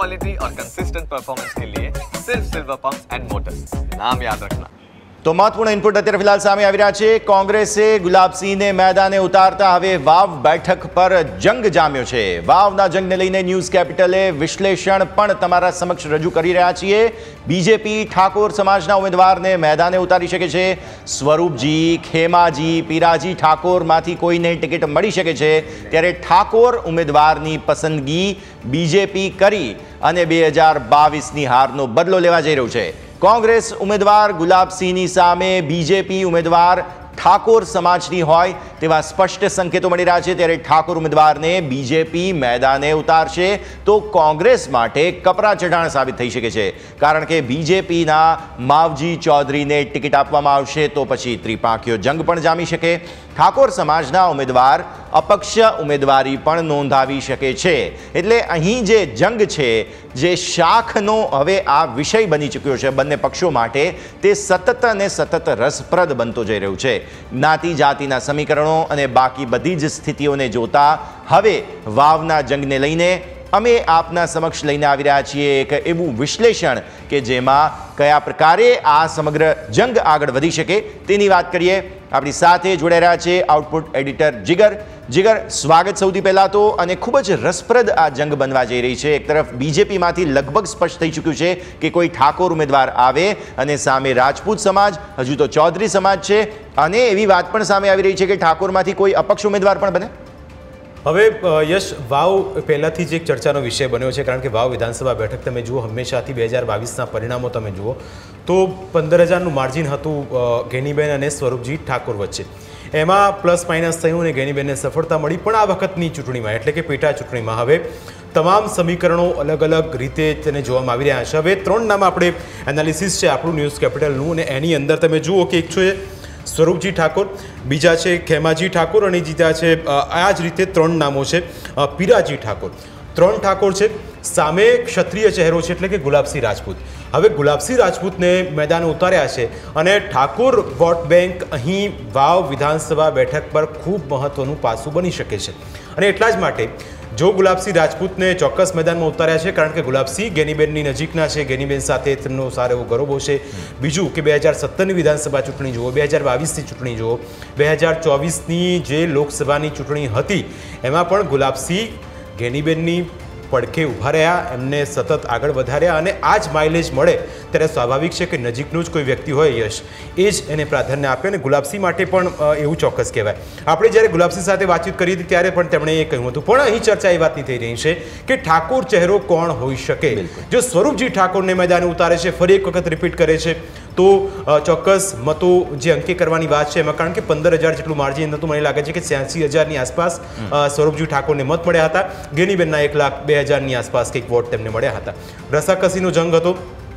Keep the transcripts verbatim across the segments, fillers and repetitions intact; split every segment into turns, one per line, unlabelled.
Quality और consistent performance के लिए सिर्फ सिल्वर पंप्स एंड मोटर्स, नाम याद रखना।
तो महत्वपूर्ण इनपुट અત્યારે ફિલહાલ સામે આવી રહ્યા છે। કોંગ્રેસે ગુલાબસિંહને મેદાને ઉતારતા હવે વાવ બેઠક પર જંગ જામ્યો છે। વાવના જંગને લઈને ન્યૂઝ કેપિટલે વિશ્લેષણ પણ તમારા સમક્ષ રજૂ કરી રહ્યા છીએ। બીજેપી ઠાકોર સમાજના ઉમેદવારને મેદાને ઉતારી શકે છે। સ્વરૂપજી, ખેમાજી, પીરાજી ઠાકોરમાંથી કોઈને ટિકિટ મળી શકે છે, ત્યારે ઠાકોર ઉમેદવારની પસંદગી બીજેપી કરી અને બે હજાર બાવીસની હારનો બદલો લેવા જઈ રહ્યું છે। કોંગ્રેસ ઉમેદવાર ગુલાબસિંહની સામે બીજેપી ઉમેદવાર ઠાકોર સમાજની હોય તેવા સ્પષ્ટ સંકેતો મળી રહ્યા છે, ત્યારે ઠાકોર ઉમેદવારને બીજેપી મેદાને ઉતારશે તો કોંગ્રેસ માટે કપરા ચઢાણ સાબિત થઈ શકે છે, કારણ કે બીજેપીના માવજી ચૌધરીને ટિકિટ આપવામાં આવશે તો પછી ત્રિપાંખીયો જંગ પણ જામી શકે। ઠાકોર સમાજના ઉમેદવાર અપક્ષ ઉમેદવારી પણ નોંધાવી શકે છે। એટલે અહીં જે જંગ છે, જે શાખનો હવે આ વિષય બની ચૂક્યો છે બંને પક્ષો માટે, તે સતત અને સતત રસપ્રદ બનતો જઈ રહ્યું છે। જ્ઞાતિ જાતિના સમીકરણો અને બાકી બધી જ સ્થિતિઓને જોતા હવે વાવના જંગને લઈને અમે આપના સમક્ષ લઈને આવી રહ્યા છીએ એક એવું વિશ્લેષણ કે જેમાં કયા પ્રકારે આ સમગ્ર જંગ આગળ વધી શકે તેની વાત કરીએ। આપણી સાથે જોડાઈ રહ્યા છે આઉટપુટ એડિટર જીગર। જીગર, સ્વાગત સૌથી પહેલાં તો, અને ખૂબ જ રસપ્રદ આ જંગ બનવા જઈ રહી છે। એક તરફ બીજેપીમાંથી લગભગ સ્પષ્ટ થઈ ચૂક્યું છે કે કોઈ ઠાકોર ઉમેદવાર આવે, અને સામે રાજપૂત સમાજ, હજુ તો ચૌધરી સમાજ છે, અને એવી વાત પણ સામે આવી રહી છે કે ઠાકોરમાંથી કોઈ અપક્ષ ઉમેદવાર પણ બને।
હવે યશ, વાવ પહેલાંથી જ એક ચર્ચાનો વિષય બન્યો છે, કારણ કે વાવ વિધાનસભા બેઠક તમે જુઓ, હંમેશાથી બે હજાર બાવીસના પરિણામો તમે જુઓ તો પંદર હજારનું માર્જિન હતું ગેનીબેન અને સ્વરૂપજી ઠાકોર વચ્ચે। એમાં પ્લસ માઇનસ થયું અને ગેનીબેનને સફળતા મળી, પણ આ વખતની ચૂંટણીમાં એટલે કે પેટા ચૂંટણીમાં હવે તમામ સમીકરણો અલગ અલગ રીતે તેને જોવામાં આવી રહ્યા છે। હવે ત્રણ નામ આપણે એનાલિસિસ છે આપણું ન્યૂઝ કેપિટલનું, અને એની અંદર તમે જુઓ કે એક છે સ્વરૂપજી ઠાકોર, બીજા છે ખેમાજી ઠાકોર, અને બીજા છે આ જ રીતે ત્રણ નામો છે પીરાજી ઠાકોર। ત્રણ ઠાકોર છે, સામે ક્ષત્રિય ચહેરો છે એટલે કે ગુલાબસિંહ રાજપૂત। હવે ગુલાબસિંહ રાજપૂતને મેદાને ઉતાર્યા છે, અને ઠાકોર વોટ બેંક અહીં વાવ વિધાનસભા બેઠક પર ખૂબ મહત્વનું પાસું બની શકે છે। અને એટલા જ માટે જો ગુલાબસિંહ રાજપૂતને ચોક્કસ મેદાનમાં ઉતાર્યા છે, કારણ કે ગુલાબસિંહ ગેનીબેનની નજીકના છે, ગેનીબેન સાથે તેમનો સારો એવો ગરોબો છે। બીજું કે બે હજાર સત્તરની વિધાનસભા ચૂંટણી જુઓ, બે હજાર બાવીસની ચૂંટણી જુઓ, બે હજાર ચોવીસની જે લોકસભાની ચૂંટણી હતી એમાં પણ ગુલાબસિંહ ગેનીબેનની પડખે ઊભા રહ્યા, એમને સતત આગળ વધાર્યા, અને આ જ માઇલેજ મળે ત્યારે સ્વાભાવિક છે કે નજીકનું જ કોઈ વ્યક્તિ હોય યશ, એ જ એને પ્રાધાન્ય આપે, અને ગુલાબસિંહ માટે પણ એવું ચોક્કસ કહેવાય। આપણે જ્યારે ગુલાબસિંહ સાથે વાતચીત કરી હતી ત્યારે પણ તેમણે એ કહ્યું હતું, પણ અહીં ચર્ચા એ વાતની થઈ રહી છે કે ઠાકોર ચહેરો કોણ હોઈ શકે। જો સ્વરૂપજી ઠાકોરને મેદાને ઉતારે છે, ફરી એક વખત રિપીટ કરે છે, તો ચોક્કસ મતો જે અંકે કરવાની વાત છે એમાં, કારણ કે પંદર હજાર જેટલું માર્જિન હતું, મને લાગે છે કે છ્યાસી હજારની આસપાસ સ્વરૂપજી ઠાકોરને મત મળ્યા હતા, ગેનીબેનના એક લાખ બે હજારની આસપાસ કંઈક વોટ તેમને મળ્યા હતા। રસાકસીનો જંગ હતો,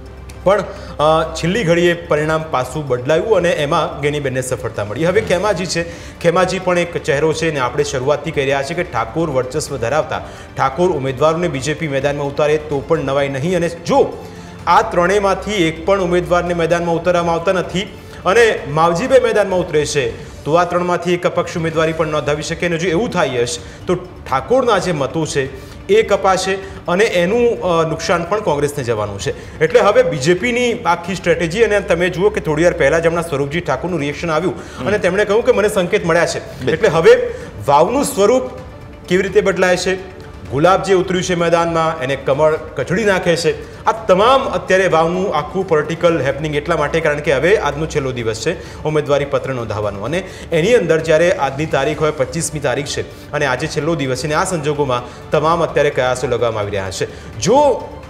પણ છેલ્લી ઘડીએ પરિણામ પાછું બદલાયું અને એમાં ગેનીબેનને સફળતા મળી। હવે ખેમાજી છે, ખેમાજી પણ એક ચહેરો છે, અને આપણે શરૂઆતથી કહી રહ્યા છીએ કે ઠાકોર વર્ચસ્વ ધરાવતા ઠાકોર ઉમેદવારોને બીજેપી મેદાનમાં ઉતારે તો પણ નવાઈ નહીં, અને જો આ ત્રણેયમાંથી એક પણ ઉમેદવારને મેદાનમાં ઉતારવામાં આવતા નથી અને માવજીભાઈ મેદાનમાં ઉતરે છે તો આ ત્રણમાંથી એક અપક્ષ ઉમેદવારી પણ નોંધાવી શકે, અને જો એવું થાય યશ તો ઠાકોરના જે મતો છે એ કપાશે અને એનું નુકસાન પણ કોંગ્રેસને જવાનું છે। એટલે હવે બીજેપીની આખી સ્ટ્રેટેજી, અને તમે જુઓ કે થોડી વાર પહેલાં જ હમણાં સ્વરૂપજી ઠાકોરનું રિએક્શન આવ્યું અને તેમણે કહ્યું કે મને સંકેત મળ્યા છે, એટલે હવે વાવનું સ્વરૂપ કેવી રીતે બદલાય છે, ગુલાબ જે ઉતર્યું છે મેદાનમાં એને કમળ કચડી નાખે છે, આ તમામ અત્યારે વાવનું આખું પોલિટિકલ હેપનિંગ એટલા માટે કારણ કે હવે આજનો છેલ્લો દિવસ છે ઉમેદવારી પત્ર નોંધાવવાનો, અને એની અંદર જ્યારે આજની તારીખ હોય પચીસમી તારીખ છે અને આજે છેલ્લો દિવસ છે, અને આ સંજોગોમાં તમામ અત્યારે કયાસો લગાવવામાં આવી રહ્યા છે। જો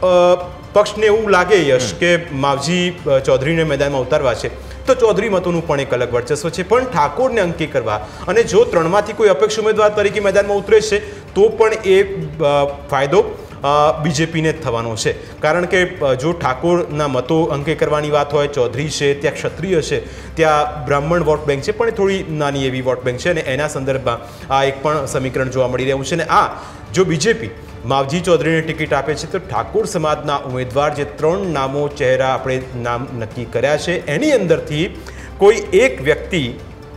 પક્ષને એવું લાગે યશ કે માવજી ચૌધરીને મેદાનમાં ઉતારવા છે તો ચૌધરી મતોનું પણ એક અલગ વર્ચસ્વ છે, પણ ઠાકોરને અંકી કરવા અને જો ત્રણમાંથી કોઈ અપક્ષ ઉમેદવાર તરીકે મેદાનમાં ઉતરે છે તો પણ એ ફાયદો બીજેપીને જ થવાનો છે, કારણ કે જો ઠાકોરના મતો અંકે કરવાની વાત હોય, ચૌધરી છે, ત્યાં ક્ષત્રિય છે, ત્યાં બ્રાહ્મણ વોટ બેંક છે, પણ થોડી નાની એવી વોટ બેંક છે, અને એના સંદર્ભમાં આ એક પણ સમીકરણ જોવા મળી રહ્યું છે। અને આ જો બીજેપી માવજી ચૌધરીને ટિકિટ આપે છે તો ઠાકોર સમાજના ઉમેદવાર જે ત્રણ નામો ચહેરા આપણે નામ નક્કી કર્યા છે એની અંદરથી કોઈ એક વ્યક્તિ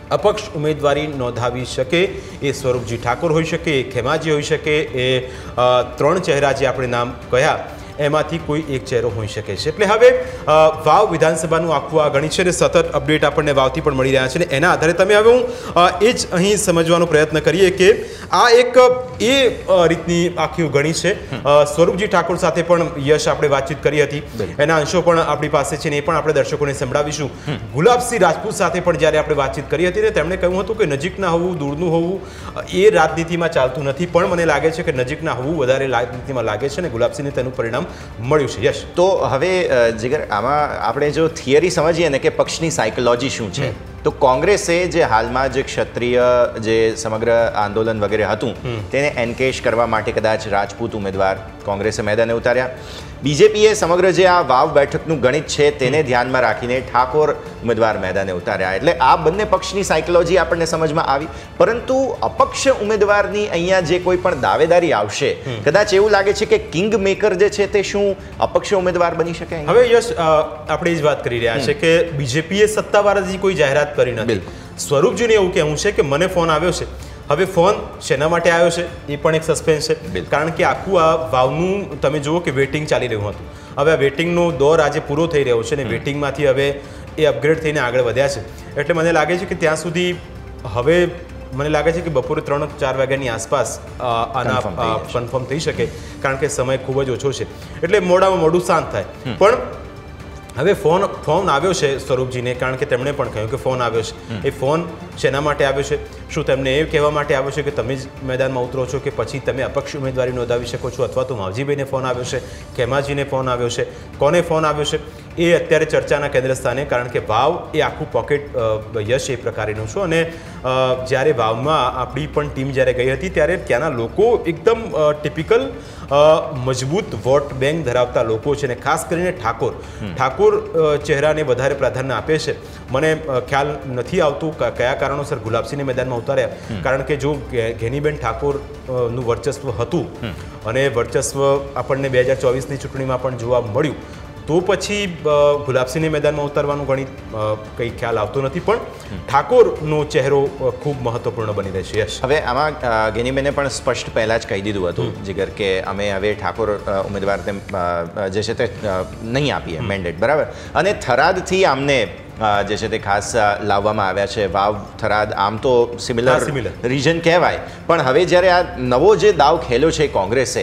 અપક્ષ ઉમેદવારી નોંધાવી શકે એ સ્વરૂપજી ઠાકોર હોઈ શકે, એ ખેમાજી હોઈ શકે, એ ત્રણ ચહેરા જે આપણે નામ કહ્યા એમાંથી કોઈ એક ચહેરો હોઈ શકે છે. એટલે હવે વાવ વિધાનસભાનું આખું આ ગણિત છે ને સતત અપડેટ આપણને વાવથી પણ મળી રહ્યા છે ને એના આધારે તમે હવે હું એ જ અહીં સમજવાનો પ્રયત્ન કરીએ કે આ એક એ રીતની આખી ગણિત છે. સ્વરૂપજી ઠાકોર સાથે પણ યશ આપણે વાતચીત કરી હતી, એના અંશો પણ આપણી પાસે છે ને એ પણ આપણે દર્શકોને સંભળાવીશું. ગુલાબસિંહ રાજપૂત સાથે પણ જ્યારે આપણે વાતચીત કરી હતી ને તેમણે કહ્યું હતું કે નજીકના હોવું દૂરનું હોવું એ રાજનીતિમાં ચાલતું નથી, પણ મને લાગે છે કે નજીકના હોવું વધારે રાજનીતિમાં લાગે છે ને ગુલાબસિંહને તેનું પરિણામ મળ્યું છે. યશ,
તો હવે જીગર આમાં આપણે જો થિયરી સમજીએ ને કે પક્ષની સાયકોલોજી શું છે, તો કોંગ્રેસે જે હાલમાં જે ક્ષત્રિય જે સમગ્ર આંદોલન વગેરે હતું તેને એન્કેશ કરવા માટે કદાચ રાજપૂત ઉમેદવાર કોંગ્રેસે મેદાને ઉતાર્યા. બીજેપીએ સમગ્ર જે આ વાવ બેઠકનું ગણિત છે તેને ધ્યાનમાં રાખીને ઠાકોર ઉમેદવાર મેદાને ઉતાર્યા. એટલે આ બંને પક્ષની સાયકોલોજી આપણને સમજમાં આવી, પરંતુ અપક્ષ ઉમેદવારની અહીંયા જે કોઈ પણ દાવેદારી આવશે, કદાચ એવું લાગે છે કે કિંગ મેકર જે છે તે શું અપક્ષ ઉમેદવાર બની શકે?
હવે યશ, આપણે એ જ વાત કરી રહ્યા છે કે બીજેપીએ સત્તાવાર હજી કોઈ જાહેરાત કરી નથી. સ્વરૂપજીને એવું કહેવું છે કે મને ફોન આવ્યો છે. હવે ફોન શેના માટે આવ્યો છે એ પણ એક સસ્પેન્સ છે, કારણ કે આખું આ વાવનું તમે જુઓ કે વેટિંગ ચાલી રહ્યું હતું. હવે આ વેટિંગનો દોર આજે પૂરો થઈ રહ્યો છે અને વેટિંગમાંથી હવે એ અપગ્રેડ થઈને આગળ વધ્યા છે. એટલે મને લાગે છે કે ત્યાં સુધી હવે મને લાગે છે કે બપોરે ત્રણ ચાર વાગ્યાની આસપાસ આના કન્ફર્મ થઈ શકે, કારણ કે સમય ખૂબ જ ઓછો છે. એટલે મોડામાં મોડું શાંત થાય. પણ હવે ફોન ફોન આવ્યો છે સ્વરૂપજીને, કારણ કે તેમણે પણ કહ્યું કે ફોન આવ્યો છે. એ ફોન શેના માટે આવ્યો છે? શું તેમને એ કહેવા માટે આવ્યો છે કે તમે જ મેદાનમાં ઉતરો છો કે પછી તમે અપક્ષ ઉમેદવારી નોંધાવી શકો છો, અથવા તો માવજીભાઈને ફોન આવ્યો છે, ખેમાજીને ફોન આવ્યો છે, કોને ફોન આવ્યો છે એ અત્યારે ચર્ચાના કેન્દ્ર સ્થાને, કારણ કે વાવ એ આખું પોકેટ યશ એ પ્રકારનું છું. અને જ્યારે વાવમાં આપણી પણ ટીમ જ્યારે ગઈ હતી ત્યારે ત્યાંના લોકો એકદમ ટિપિકલ મજબૂત વોટ બેંક ધરાવતા લોકો છે, અને ખાસ કરીને ઠાકોર ઠાકોર ચહેરાને વધારે પ્રાધાન્ય આપે છે. મને ખ્યાલ નથી આવતું કયા કારણોસર ગુલાબસિંહને મેદાનમાં ઉતાર્યા, કારણ કે જો ઘેનીબેન ઠાકોરનું વર્ચસ્વ હતું અને વર્ચસ્વ આપણને બે હજાર ચોવીસની ચૂંટણીમાં પણ જોવા મળ્યું, તો પછી ગુલાબસિંહને મેદાનમાં ઉતારવાનું ગણિત કંઈ ખ્યાલ આવતો નથી. પણ ઠાકોરનો ચહેરો ખૂબ મહત્વપૂર્ણ બની રહેશે. યશ,
હવે આમાં ગેનીબેને પણ સ્પષ્ટ પહેલાં જ કહી દીધું હતું જીગર કે અમે હવે ઠાકોર ઉમેદવારને જે છે તે નહીં આપીએ મેન્ડેટ, બરાબર. અને થરાદથી આમને જે છે તે ખાસ લાવવામાં આવ્યા છે. વાવ થરાદ આમ તો સિમિલર રીજન કહેવાય, પણ હવે જ્યારે આ નવો જે દાવ ખેલ્યો છે કોંગ્રેસે,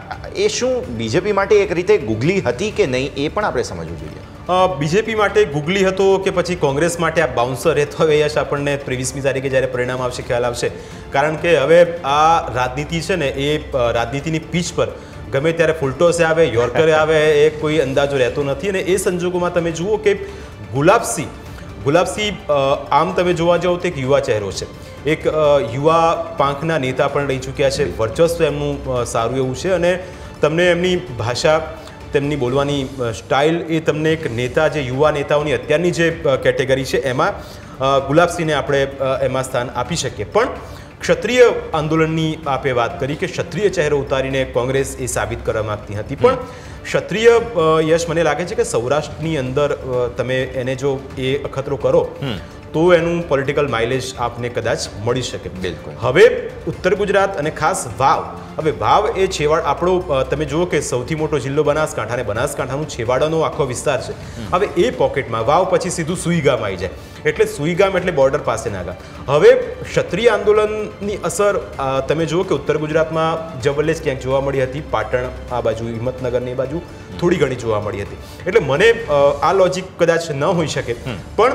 એ શું બીજેપી માટે એક રીતે ગુગલી હતી કે નહીં એ પણ આપણે સમજવું જોઈએ.
બીજેપી માટે ગુગલી હતો કે પછી કોંગ્રેસ માટે આ બાઉન્સર એ તો યશ આપણને ત્રેવીસમી તારીખે જ્યારે પરિણામ આવશે ખ્યાલ આવશે. કારણ કે હવે આ રાજનીતિ છે ને એ રાજનીતિની પીચ પર ગમે ત્યારે ફૂલટોસે આવે, યોર્કરે આવે, એ કોઈ અંદાજો રહેતો નથી. અને એ સંજોગોમાં તમે જુઓ કે ગુલાબસિંહ ગુલાબસિંહ આમ તમે જોવા જાઓ તો એક યુવા ચહેરો છે, એક યુવા પાંખના નેતા પણ રહી ચૂક્યા છે. વર્ચસ્વ એમનું સારું એવું છે અને તમને એમની ભાષા, તેમની બોલવાની સ્ટાઇલ એ તમને એક નેતા, જે યુવા નેતાઓની અત્યારની જે કેટેગરી છે એમાં ગુલાબસિંહને આપણે એમાં સ્થાન આપી શકીએ. પણ ક્ષત્રિય આંદોલનની આપે વાત કરી કે ક્ષત્રિય ચહેરો ઉતારીને કોંગ્રેસ એ સાબિત કરવા માગતી હતી. પણ ક્ષત્રિય યશ મને લાગે છે કે સૌરાષ્ટ્રની અંદર તમે એને જો એ અખતરો કરો તો એનું પોલિટિકલ માઇલેજ આપને કદાચ મળી શકે.
બિલકુલ.
હવે ઉત્તર ગુજરાત અને ખાસ વાવ, હવે વાવ એ છેવાડ આપણો તમે જુઓ કે સૌથી મોટો જિલ્લો બનાસકાંઠા, અને બનાસકાંઠાનું છેવાડાનો આખો વિસ્તાર છે. હવે એ પોકેટમાં વાવ પછી સીધું સુઈગામ આવી જાય, એટલે સુઈગામ એટલે બોર્ડર પાસેના ગામ. હવે ક્ષત્રિય આંદોલનની અસર તમે જુઓ કે ઉત્તર ગુજરાતમાં જબરલેસ ક્યાંક જોવા મળી હતી, પાટણ આ બાજુ, હિંમતનગરની બાજુ થોડી ઘણી જોવા મળી હતી. એટલે મને આ લોજિક કદાચ ન હોઈ શકે, પણ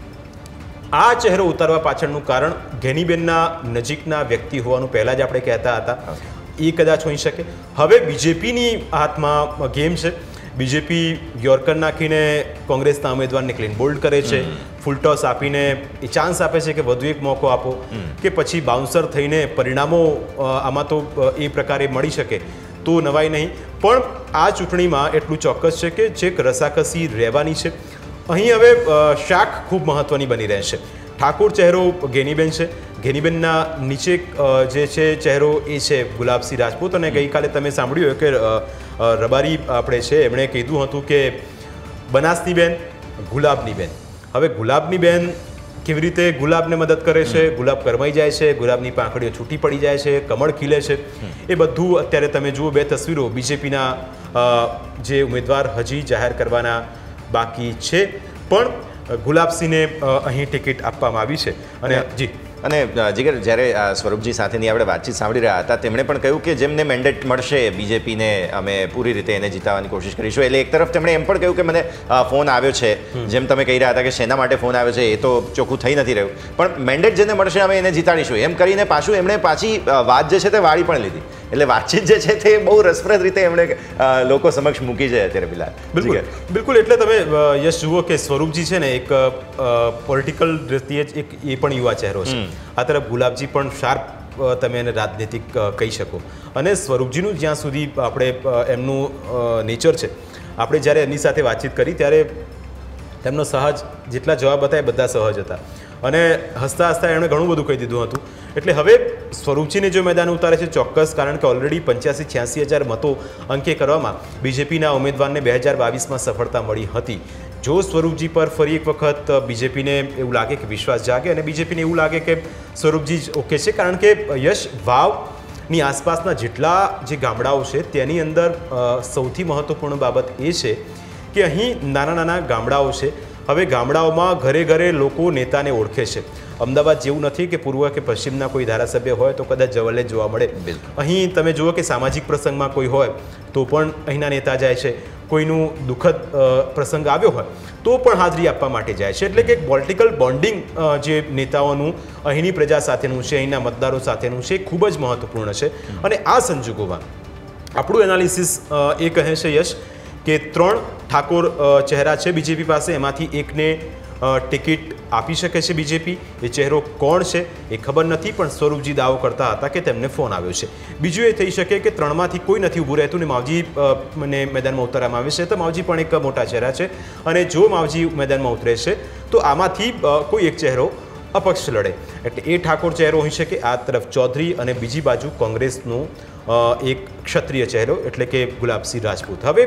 આ ચહેરો ઉતારવા પાછળનું કારણ ઘેનીબેનના નજીકના વ્યક્તિ હોવાનું પહેલાં જ આપણે કહેતા હતા, એ કદાચ હોઈ શકે. હવે બીજેપીની હાથમાં ગેમ છે. બીજેપી યોર્કર નાખીને કોંગ્રેસના ઉમેદવારને ક્લીન બોલ્ડ કરે છે, ફૂલટોસ આપીને એ ચાન્સ આપે છે કે વધુ એક મોકો આપો, કે પછી બાઉન્સર થઈને પરિણામો આમાં તો એ પ્રકારે મળી શકે તો નવાઈ નહીં. પણ આ ચૂંટણીમાં એટલું ચોક્કસ છે કે છેક રસાકસી રહેવાની છે. અહીં હવે શાખ ખૂબ મહત્ત્વની બની રહેશે. ઠાકોર ચહેરો ગેનીબેન છે, ઘેનીબેનના નીચે જે છે ચહેરો એ છે ગુલાબસિંહ રાજપૂત. અને ગઈકાલે તમે સાંભળ્યું કે રબારી આપણે છે એમણે કીધું હતું કે બનાસની બેન, ગુલાબની બેન. હવે ગુલાબની બેન કેવી રીતે ગુલાબને મદદ કરે છે, ગુલાબ કરમાઈ જાય છે, ગુલાબની પાંખડીઓ છૂટી પડી જાય છે, કમળ ખીલે છે, એ બધું અત્યારે તમે જુઓ બે તસવીરો બીજેપીના જે ઉમેદવાર હજી જાહેર કરવાના બાકી છે, પણ ગુલાબસિંહને અહીં ટિકિટ આપવામાં આવી છે. અને જી
અને જીગર, જ્યારે સ્વરૂપજી સાથેની આપણે વાતચીત સાંભળી રહ્યા હતા, તેમણે પણ કહ્યું કે જેમને મેન્ડેટ મળશે બીજેપીને અમે પૂરી રીતે એને જીતાવવાની કોશિશ કરીશું. એટલે એક તરફ તેમણે એમ પણ કહ્યું કે મને ફોન આવ્યો છે, જેમ તમે કહી રહ્યા હતા કે શેના માટે ફોન આવ્યો છે એ તો ચોખ્ખું થઈ નથી રહ્યું, પણ મેન્ડેટ જેને મળશે અમે એને જીતાડીશું એમ કરીને પાછું એમણે પાછી વાત જે છે તે વાળી પણ લીધી. એટલે વાતચીત જે છે તે બહુ રસપ્રદ રીતે એમણે લોકો સમક્ષ મૂકી છે અત્યારે ફિલહાલ.
બિલકુલ બિલકુલ એટલે તમે યશ જુઓ કે સ્વરૂપજી છે ને એક પોલિટિકલ દ્રષ્ટિએ એક એ પણ યુવા ચહેરો છે. આ તરફ ગુલાબજી પણ શાર્પ તમે એને રાજનીતિક કહી શકો. અને સ્વરૂપજીનું જ્યાં સુધી આપણે એમનું નેચર છે, આપણે જ્યારે એમની સાથે વાતચીત કરી ત્યારે તેમનો સહજ જેટલા જવાબ હતા એ બધા સહજ હતા અને હસતા હસતા એમણે ઘણું બધું કહી દીધું હતું. એટલે હવે સ્વરૂપજીને જો મેદાન ઉતારે છે ચોક્કસ, કારણ કે ઓલરેડી પંચ્યાસી છ્યાસી હજાર મતો અંકે કરવામાં બીજેપીના ઉમેદવારને બે હજાર બાવીસમાં સફળતા મળી હતી. જો સ્વરૂપજી પર ફરી એક વખત બીજેપીને એવું લાગે કે વિશ્વાસ જાગે અને બીજેપીને એવું લાગે કે સ્વરૂપજી જ ઓકે છે, કારણ કે યશ વાવની આસપાસના જેટલા જે ગામડાઓ છે તેની અંદર સૌથી મહત્ત્વપૂર્ણ બાબત એ છે કે અહીં નાના નાના ગામડાઓ છે. હવે ગામડાઓમાં ઘરે ઘરે લોકો નેતાને ઓળખે છે. અમદાવાદ જેવું નથી કે પૂર્વ કે પશ્ચિમના કોઈ ધારાસભ્ય હોય તો કદાચ જવલ્લે જોવા મળે. અહીં તમે જુઓ કે સામાજિક પ્રસંગમાં કોઈ હોય તો પણ અહીંના નેતા જાય છે, કોઈનું દુઃખદ પ્રસંગ આવ્યો હોય તો પણ હાજરી આપવા માટે જાય છે. એટલે કે પોલિટિકલ બોન્ડિંગ જે નેતાઓનું અહીંની પ્રજા સાથેનું છે, અહીંના મતદારો સાથેનું છે, ખૂબ જ મહત્વપૂર્ણ છે. અને આ સંજોગોમાં આપણું એનાલિસિસ એ કહે છે યશ કે ત્રણ ઠાકોર ચહેરા છે બીજેપી પાસે, એમાંથી એકને ટિકિટ આપી શકે છે બીજેપી. એ ચહેરો કોણ છે એ ખબર નથી, પણ સ્વરૂપજી દાવો કરતા હતા કે તેમને ફોન આવ્યો છે. બીજું એ થઈ શકે કે ત્રણમાંથી કોઈ નથી ઊભું રહેતું ને માવજી મને મેદાનમાં ઉતારવામાં આવે છે, તો માવજી પણ એક મોટા ચહેરા છે. અને જો માવજી મેદાનમાં ઉતરે છે તો આમાંથી કોઈ એક ચહેરો અપક્ષ લડે. એટલે એ ઠાકોર ચહેરો હોઈ શકે, આ તરફ ચૌધરી અને બીજી બાજુ કોંગ્રેસનું એક ક્ષત્રિય ચહેરો એટલે કે ગુલાબસિંહ રાજપૂત. હવે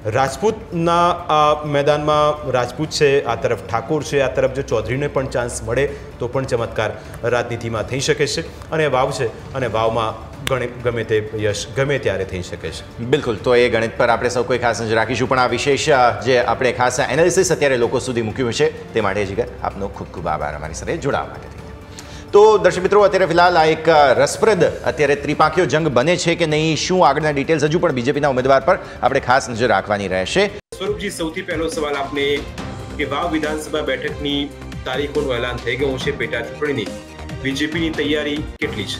રાજપૂતના આ મેદાનમાં રાજપૂત છે, આ તરફ ઠાકોર છે, આ તરફ જો ચૌધરીને પણ ચાન્સ મળે તો પણ ચમત્કાર રાજનીતિમાં થઈ શકે છે. અને વાવ છે અને વાવમાં ગણિત ગમે તે યશ ગમે ત્યારે થઈ શકે છે.
બિલકુલ, તો એ ગણિત પર આપણે સૌ કોઈ ખાસ નજર રાખીશું. પણ આ વિશેષ જે આપણે ખાસ એનાલિસિસ અત્યારે લોકો સુધી મૂક્યું છે તે માટે જીગર આપનો ખૂબ ખૂબ આભાર અમારી સાથે જોડાવા માટે. તો દર્શક મિત્રો, અત્યારે ફિલહાલ આ એક રસપ્રદ અત્યારે ત્રિપાંખીયો જંગ બને છે કે નહીં, શું આગળના ડિટેલ્સ હજુ પણ બીજેપીના ઉમેદવાર પર આપણે ખાસ નજર રાખવાની રહેશે.
સ્વરૂપજી, સૌથી પહેલો સવાલ આપને કે વાવ વિધાનસભા બેઠકની તારીખોનું એલાન થઈ ગયું છે પેટા ચૂંટણીની, બીજેપીની તૈયારી કેટલી છે?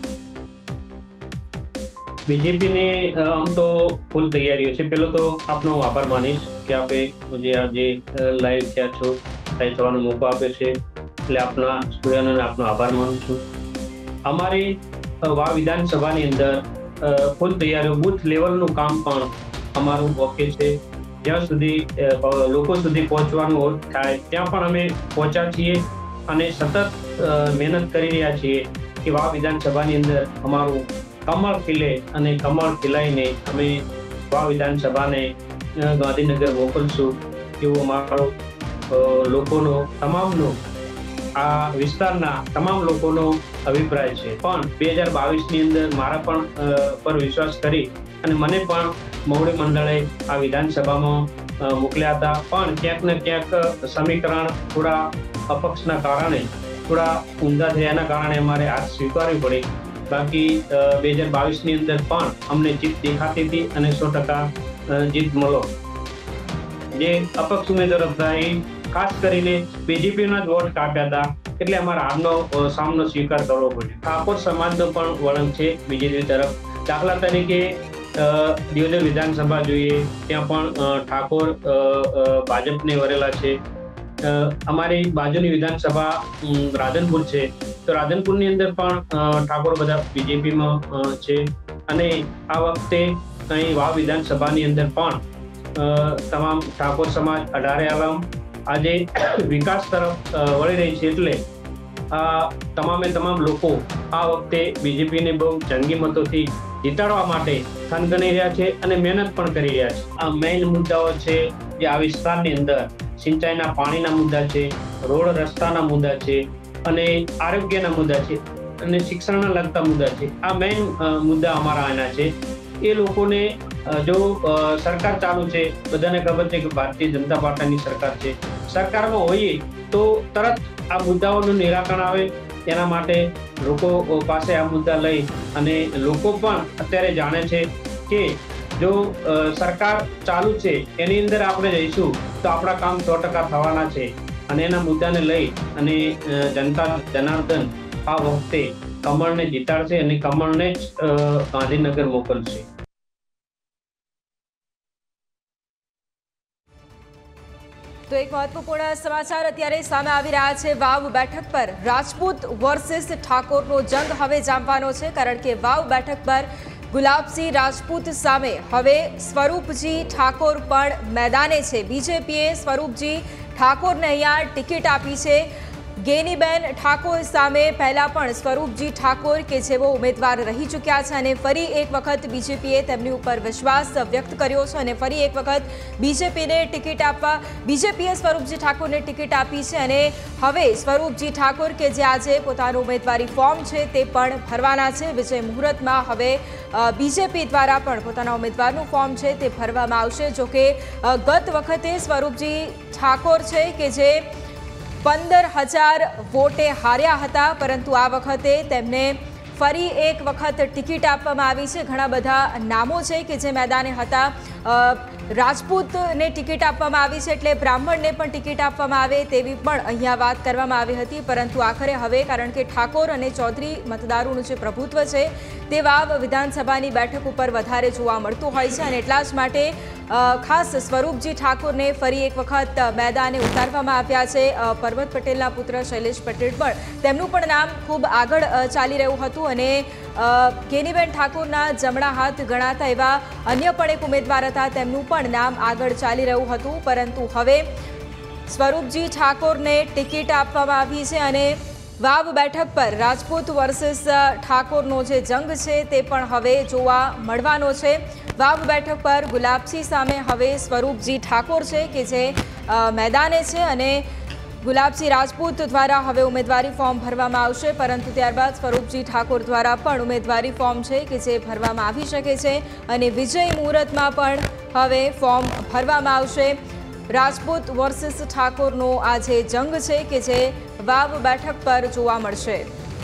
બીજેપીની આમ તો ફૂલ તૈયારીઓ છે. પહેલો તો આપનો આભાર માનીશ કે આપે જે આજે લાઈવ થયા છો, લાઈવ થવાનો મોકો આપે છે, એટલે આપના સ્ટુડન્ટોને આપનો આભાર માનું છું. અમારી વાવ વિધાનસભાની અંદર ફૂલ તૈયારીઓ, બૂથ લેવલનું કામ પણ અમારું ઓકે છે. જ્યાં સુધી લોકો સુધી પહોંચવાનું થાય ત્યાં પણ અમે પહોંચ્યા છીએ અને સતત મહેનત કરી રહ્યા છીએ કે વાવ વિધાનસભાની અંદર અમારું કમળ ખીલે અને કમળ ખીલાઈને અમે વાવ વિધાનસભાને ગાંધીનગર મોકલશું એવો અમારો લોકોનો તમામનો આ વિસ્તારના તમામ લોકોનો અભિપ્રાય છે. પણ બે હજાર બાવીસની અંદર મારા પણ પર વિશ્વાસ કરી અને મને પણ મવડી મંડળે આ વિધાનસભામાં મોકલ્યા હતા, પણ ક્યાંક ને ક્યાંક સમીકરણ થોડા અપક્ષના કારણે થોડા ઊંધા થયાના કારણે અમારે આ સ્વીકારવી પડી. બાકી બે હજાર બાવીસની અંદર પણ અમને જીત દેખાતી હતી અને સો ટકા જીત મળો. જે અપક્ષ ઉમેદવાર હતા એ ખાસ કરીને બીજેપીના જ વોટ કાપ્યા હતા, એટલે અમારે આમનો સામનો સ્વીકાર કરવો પડ્યો. ઠાકોર સમાજનો પણ વલણ છે બીજેપી તરફ. દાખલા તરીકે દિયોદર વિધાનસભા જોઈએ, ત્યાં પણ ઠાકોર ભાજપને વરેલા છે. અમારી બાજુની વિધાનસભા રાધનપુર છે, તો રાધનપુરની અંદર પણ ઠાકોર બધા બીજેપીમાં છે. અને આ વખતે અહીં વાવ વિધાનસભાની અંદર પણ તમામ ઠાકોર સમાજ અઢારે આલમ આજે વિકાસ તરફ વળી રહી છે, એટલે આ તમામે તમામ લોકો આ વખતે બીજેપીને બહુ જંગી મતોથી જીતાડવા માટે થનગની રહ્યા છે અને મહેનત પણ કરી રહ્યા છે. આ મેઇન મુદ્દાઓ છે જે આ વિસ્તારની અંદર સિંચાઈના પાણીના મુદ્દા છે, રોડ રસ્તાના મુદ્દા છે અને આરોગ્યના મુદ્દા છે અને શિક્ષણના લગતા મુદ્દા છે. આ મેઇન મુદ્દા અમારા આના છે. એ લોકોને જો સરકાર ચાલુ છે, બધાને ખબર છે કે ભારતીય જનતા પાર્ટીની સરકાર છે, સરકારમાં હોઈએ તો તરત આ મુદ્દાઓનું નિરાકરણ આવે. તેના માટે લોકો પાસે આ મુદ્દા લઈ અને લોકો પણ અત્યારે જાણે છે કે જો સરકાર ચાલુ છે એની અંદર આપણે રહીશું તો આપણા કામ સો ટકા થવાના છે. અને એના મુદ્દાને લઈ અને જનતા જનાર્દન આ વખતે કમળને જીતાડશે અને કમળને જ ગાંધીનગર મોકલશે.
તો એક મહત્વપૂર્ણ સમાચાર અત્યારે સામે આવી રહ્યા છે. વાવ બેઠક પર રાજપૂત વર્સિસ ઠાકોરનો જંગ હવે જામવાનો છે, કારણ કે વાવ બેઠક પર ગુલાબસિંહ રાજપૂત સામે હવે સ્વરૂપજી ઠાકોર પણ મેદાને છે. બીજેપીએ સ્વરૂપજી ઠાકોરને અહીંયા ટિકિટ આપી છે. ગેનીબેન ઠાકોર સામે પહેલા પણ સ્વરૂપજી ઠાકોર કે જેઓ ઉમેદવાર રહી ચૂક્યા છે અને ફરી એક વખત બીજેપીએ તેમની ઉપર વિશ્વાસ વ્યક્ત કર્યો છે અને ફરી એક વખત બીજેપીને ટિકિટ આપવા બીજેપીએ સ્વરૂપજી ઠાકોરને ટિકિટ આપી છે. અને હવે સ્વરૂપજી ઠાકોર કે જે આજે પોતાનું ઉમેદવારી ફોર્મ છે તે પણ ભરવાના છે. વિજય મુહૂર્તમાં હવે બીજેપી દ્વારા પણ પોતાના ઉમેદવારનું ફોર્મ છે તે ભરવામાં આવશે. જોકે ગત વખતે સ્વરૂપજી ઠાકોર છે કે જે પંદર હજાર વોટે હાર્યા હતા, પરંતુ આ વખતે તેમને ફરી એક વખત ટિકિટ આપવામાં આવી છે. ઘણા બધા નામો છે કે જે મેદાને હતા. રાજપૂતને ટિકિટ આપવામાં આવી છે એટલે બ્રાહ્મણને પણ ટિકિટ આપવામાં આવે તેવી પણ અહીંયા વાત કરવામાં આવી હતી, પરંતુ આખરે હવે કારણ કે ઠાકોર અને ચૌધરી મતદારોનું જે પ્રભુત્વ છે તે વાવ વિધાનસભાની બેઠક ઉપર વધારે જોવા મળતું હોય છે અને એટલા જ માટે ખાસ સ્વરૂપજી ઠાકોરને ફરી એક વખત મેદાને ઉતારવામાં આવ્યા છે. પર્વત પટેલના પુત્ર શૈલેષ પટેલ પણ તેમનું પણ નામ ખૂબ આગળ ચાલી રહ્યું હતું અને ગેનીબેન ઠાકોરના જમણા હાથ ગણાતા એવા અન્ય પણ એક ઉમેદવાર હતા, તેમનું પણ નામ આગળ ચાલી રહ્યું હતું. પરંતુ હવે સ્વરૂપજી ઠાકોરને ટિકિટ આપવામાં આવી છે અને વાવ બેઠક પર રાજપૂત વર્સિસ ઠાકોરનો જે જંગ છે તે પણ હવે જોવા મળવાનો છે. વાવ બેઠક પર ગુલાબસિંહ સામે હવે સ્વરૂપજી ઠાકોર છે કે જે મેદાને છે અને ગુલાબસિંહ રાજપૂત દ્વારા હવે ઉમેદવારી ફોર્મ ભરવામાં આવશે, પરંતુ ત્યારબાદ સ્વરૂપજી ઠાકોર દ્વારા પણ ઉમેદવારી ફોર્મ છે કે જે ભરવામાં આવી શકે છે અને વિજય મુહૂર્તમાં પણ હવે ફોર્મ ભરવામાં આવશે. રાજપૂત વર્સિસ ઠાકોરનો આ જે જંગ છે કે જે વાવ બેઠક પર જોવા મળશે.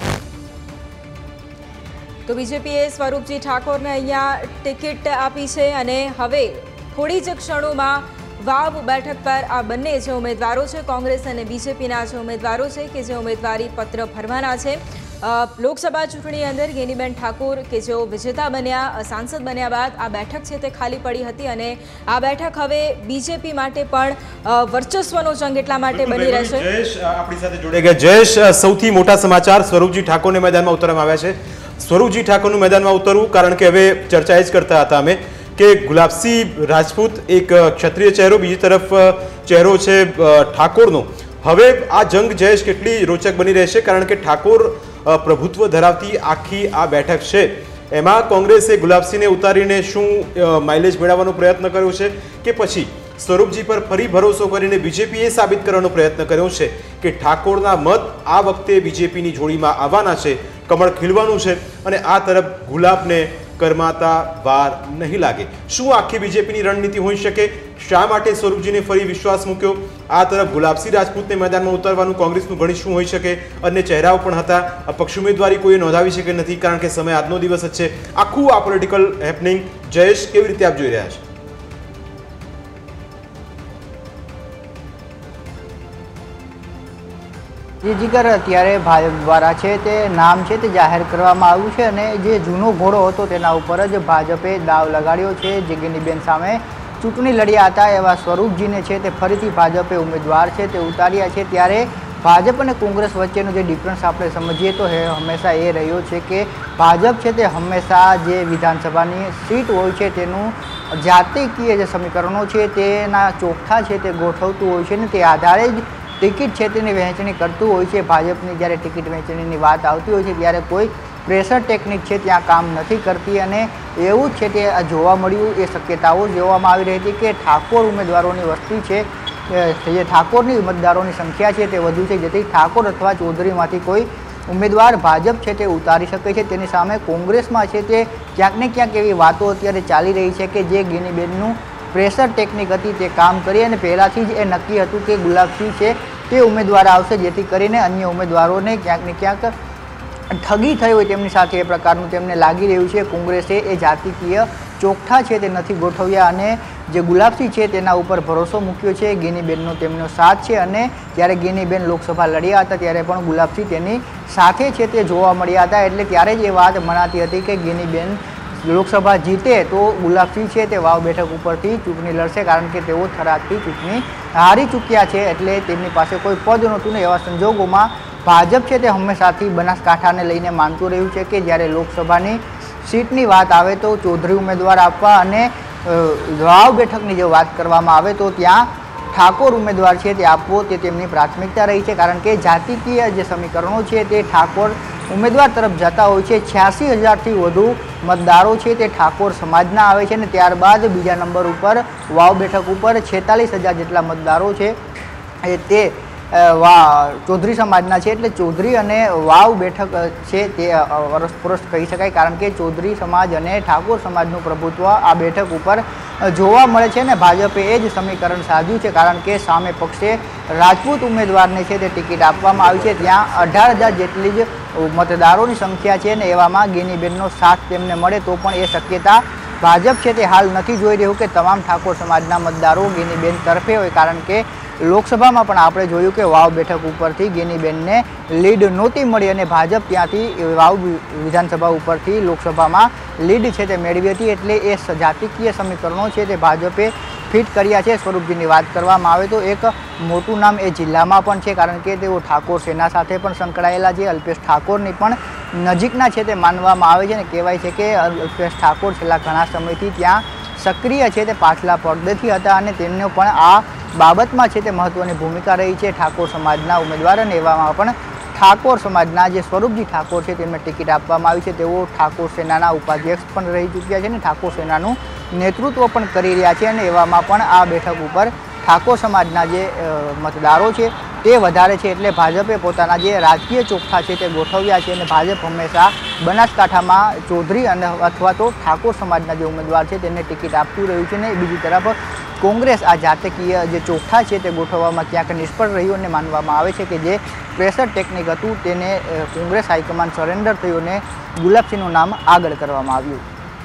તો બીજેપીએ સ્વરૂપજી ઠાકોરને અહીંયા ટિકિટ આપી છે અને હવે થોડી જ ક્ષણોમાં વાવ બેઠક પર આ બંને જે ઉમેદવારો છે, કોંગ્રેસ અને બીજેપીના જે ઉમેદવારો છે કે જે ઉમેદવારી પત્ર ભરવાના છે. લોકસભા ચૂંટણી અંદર ગેનીબેન ઠાકોર કે જેઓ વિજેતા બન્યા, સાંસદ બન્યા બાદ આ બેઠક છે તે ખાલી પડી હતી અને આ બેઠક હવે બીજેપી માટે પણ વર્ચસ્વનો જંગ એટલા માટે બની રહેશે.
જયેશ આપણી સાથે જોડાઈ ગયા. જયેશ, સૌથી મોટા સમાચાર સ્વરૂપજી ઠાકોરને મેદાનમાં ઉતારવામાં આવ્યા છે. સ્વરૂપજી ઠાકોરનું મેદાનમાં ઉતરવું કારણ કે હવે ચર્ચા એ જ કરતા હતા અમે કે ગુલાબસિંહ રાજપૂત એક ક્ષત્રિય ચહેરો, બીજી તરફ ચહેરો છે ઠાકોરનો. હવે આ જંગ જયેશ કેટલી રોચક બની રહેશે, કારણ કે ઠાકોર પ્રભુત્વ ધરાવતી આખી આ બેઠક છે એમાં કોંગ્રેસે ગુલાબસિંહને ઉતારીને શું માઇલેજ મેળવવાનો પ્રયત્ન કર્યો છે કે પછી સ્વરૂપજી પર ફરી ભરોસો કરીને બીજેપીએ સાબિત કરવાનો પ્રયત્ન કર્યો છે કે ઠાકોરના મત આ વખતે બીજેપીની જોડીમાં આવવાના છે, કમળ ખીલવાનું છે અને આ તરફ ગુલાબને કરમાતા વાર નહીં લાગે. શું આખી બીજેપીની રણનીતિ હોઈ શકે? શા માટે સ્વરૂપજીને ફરી વિશ્વાસ મૂક્યો? આ તરફ ગુલાબસિંહ રાજપૂતને મેદાનમાં ઉતારવાનું કોંગ્રેસનું ગણિત શું હોઈ શકે? અન્ય ચહેરાઓ પણ હતા. પક્ષ ઉમેદવારી કોઈએ નોંધાવી શકે નથી કારણ કે સમય આજનો દિવસ જ છે. આખું આ પોલિટિકલ હેપનિંગ જયેશ કેવી રીતે આપ જોઈ રહ્યા છો?
જે જીગર અત્યારે ભાજપ દ્વારા છે તે નામ છે તે જાહેર કરવામાં આવ્યું છે અને જે જૂનો ઘોડો હતો તેના ઉપર જ ભાજપે દાવ લગાડ્યો છે. જે ગેનીબેન સામે ચૂંટણી લડ્યા હતા એવા સ્વરૂપજીને છે તે ફરીથી ભાજપે ઉમેદવાર છે તે ઉતાર્યા છે. ત્યારે ભાજપ અને કોંગ્રેસ વચ્ચેનો જે ડિફરન્સ આપણે સમજીએ તો એ હંમેશા એ રહ્યો છે કે ભાજપ છે તે હંમેશા જે વિધાનસભાની સીટ હોય છે તેનું જાતિકીય જે સમીકરણો છે તેના ચોખ્ઠા છે તે ગોઠવતું હોય છે ને તે આધારે જ ટિકિટ છે તેની વહેંચણી કરતું હોય છે. ભાજપની જ્યારે ટિકિટ વહેંચણીની વાત આવતી હોય છે ત્યારે કોઈ પ્રેશર ટેકનિક છે ત્યાં કામ નથી કરતી અને એવું જ છે તે જોવા મળ્યું. એ શક્યતાઓ જોવામાં આવી રહી હતી કે ઠાકોર ઉમેદવારોની વસ્તી છે જે ઠાકોરની મતદારોની સંખ્યા છે તે વધુ છે, જેથી ઠાકોર અથવા ચૌધરીમાંથી કોઈ ઉમેદવાર ભાજપ છે તે ઉતારી શકે છે। તેની સામે કોંગ્રેસમાં છે તે ક્યાંક ને ક્યાંક એવી વાતો અત્યારે ચાલી રહી છે કે જે ગેનીબેનનું પ્રેશર ટેકનિક હતી તે કામ કરી અને પહેલાંથી જ એ નક્કી હતું કે ગુલાબસિંહ છે તે ઉમેદવાર આવશે, જેથી કરીને અન્ય ઉમેદવારોને ક્યાંક ને ક્યાંક ઠગી થઈ હોય તેમની સાથે એ પ્રકારનું તેમને લાગી રહ્યું છે। કોંગ્રેસે એ જાતિકીય ચોકઠા છે તે નથી ગોઠવ્યા અને જે ગુલાબસિંહ છે તેના ઉપર ભરોસો મૂક્યો છે। ગેનીબેનનો તેમનો સાથ છે અને જ્યારે ગેનીબેન લોકસભા લડ્યા હતા ત્યારે પણ ગુલાબસિંહ તેની સાથે છે તે જોવા મળ્યા હતા, એટલે ત્યારે જ એ વાત મનાતી હતી કે ગેનીબેન લોકસભા જીતે તો ગુલાબસિંહ છે તે વાવ બેઠક ઉપરથી ચૂંટણી લડશે, કારણ કે તેઓ થરાદથી ચૂંટણી હારી ચૂક્યા છે, એટલે તેમની પાસે કોઈ પદ નહોતું ને એવા સંજોગોમાં ભાજપ છે તે હંમેશાથી બનાસકાંઠાને લઈને માનતું રહ્યું છે કે જ્યારે લોકસભાની સીટની વાત આવે તો ચૌધરી ઉમેદવાર આપવા અને વાવ બેઠકની જો વાત કરવામાં આવે તો ત્યાં ઠાકોર ઉમેદવાર છે તે આપવો તે તેમની પ્રાથમિકતા રહી છે, કારણ કે જાતિકીય જે સમીકરણો છે તે ઠાકોર ઉમેદવાર તરફ જતા હોય છે। છ્યાસી હજારથી વધુ મતદારો છે તે ઠાકોર સમાજના આવે છે અને ત્યારબાદ બીજા નંબર ઉપર વાવ બેઠક ઉપર છેતાલીસ હજાર જેટલા મતદારો છે એ તે વા ચૌધરી સમાજના છે, એટલે ચૌધરી અને વાવ બેઠક છે તે અરસપરસ કહી શકાય, કારણ કે ચૌધરી સમાજ અને ઠાકોર સમાજનું પ્રભુત્વ આ બેઠક ઉપર જોવા મળે છે ને ભાજપે એ જ સમીકરણ સાધ્યું છે, કારણ કે સામે પક્ષે રાજપૂત ઉમેદવારને છે તે ટિકિટ આપવામાં આવી છે, ત્યાં અઢાર હજાર જેટલી જ મતદારોની સંખ્યા છે ને એવામાં ગેનીબેનનો સાથ તેમને મળે તો પણ એ શક્યતા ભાજપ છે તે હાલ નથી જોઈ રહ્યું કે તમામ ઠાકોર સમાજના મતદારો ગેનીબેન તરફે હોય, કારણ કે લોકસભામાં પણ આપણે જોયું કે વાવ બેઠક ઉપરથી ગેનીબેનને લીડ નહોતી મળી અને ભાજપ ત્યાંથી વાવ વિધાનસભા ઉપરથી લોકસભામાં લીડ છે તે મેળવી હતી, એટલે એ જાતિકીય સમીકરણો છે તે ભાજપે ફિટ કર્યા છે। સ્વરૂપજીની વાત કરવામાં આવે તો એક મોટું નામ એ જિલ્લામાં પણ છે, કારણ કે તેઓ ઠાકોર સેના સાથે પણ સંકળાયેલા છે। અલ્પેશ ઠાકોરની પણ નજીકના છે તે માનવામાં આવે છે અને કહેવાય છે કે અલ્પેશ ઠાકોર છેલ્લા ઘણા સમયથી ત્યાં સક્રિય છે તે પાછલા પડદેથી હતા અને તેમને પણ આ બાબતમાં છે તે મહત્વની ભૂમિકા રહી છે ઠાકોર સમાજના ઉમેદવાર, અને એવામાં પણ ઠાકોર સમાજના જે સ્વરૂપજી ઠાકોર છે તેમને ટિકિટ આપવામાં આવી છે। તેઓ ઠાકોર સેનાના ઉપાધ્યક્ષ પણ રહી ચૂક્યા છે અને ઠાકોર સેનાનું નેતૃત્વ પણ કરી રહ્યા છે અને એવામાં પણ આ બેઠક ઉપર ઠાકોર સમાજના જે મતદારો છે તે વધારે છે, એટલે ભાજપે પોતાના જે રાજકીય ચોખ્ઠા છે તે ગોઠવ્યા છે અને ભાજપ હંમેશા બનાસકાંઠામાં ચૌધરી અને અથવા તો ઠાકોર સમાજના જે ઉમેદવાર છે તેને ટિકિટ આપતું રહ્યું છે ને બીજી તરફ કોંગ્રેસ આ જાતકીય જે ચોખ્ઠા છે તે ગોઠવવામાં ક્યાંક નિષ્ફળ રહ્યું અને માનવામાં આવે છે કે જે પ્રેશર ટેકનિક હતું તેને કોંગ્રેસ હાઈકમાન્ડ સરેન્ડર થયું અને ગુલાબસિંહનું નામ આગળ કરવામાં આવ્યું।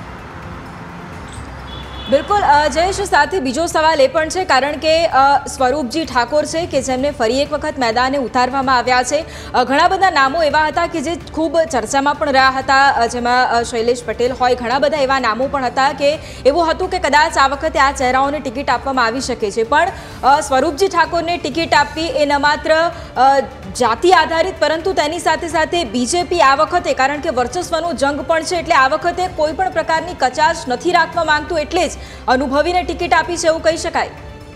બિલકુલ જયેશ, સાથે બીજો સવાલ એ પણ છે, કારણ કે સ્વરૂપજી ઠાકોર છે કે જેમને ફરી એક વખત મેદાને ઉતારવામાં આવ્યા છે। ઘણા બધા નામો એવા હતા કે જે ખૂબ ચર્ચામાં પણ રહ્યા હતા, જેમાં શૈલેષ પટેલ હોય, ઘણા બધા એવા નામો પણ હતા કે એવું હતું કે કદાચ આ વખતે આ ચહેરાઓને ટિકિટ આપવામાં આવી શકે છે, પણ સ્વરૂપજી ઠાકોરને ટિકિટ આપવી એ ન માત્ર જાતિ આધારિત પરંતુ તેની સાથે સાથે બીજેપી આ વખતે, કારણ કે વર્ચસ્વનો જંગ પણ છે એટલે આ વખતે કોઈ પણ પ્રકારની કચાશ નથી રાખવા માંગતું, એટલે જ અનુભવીને ટિકિટ આપી છે એવું કહી શકાય।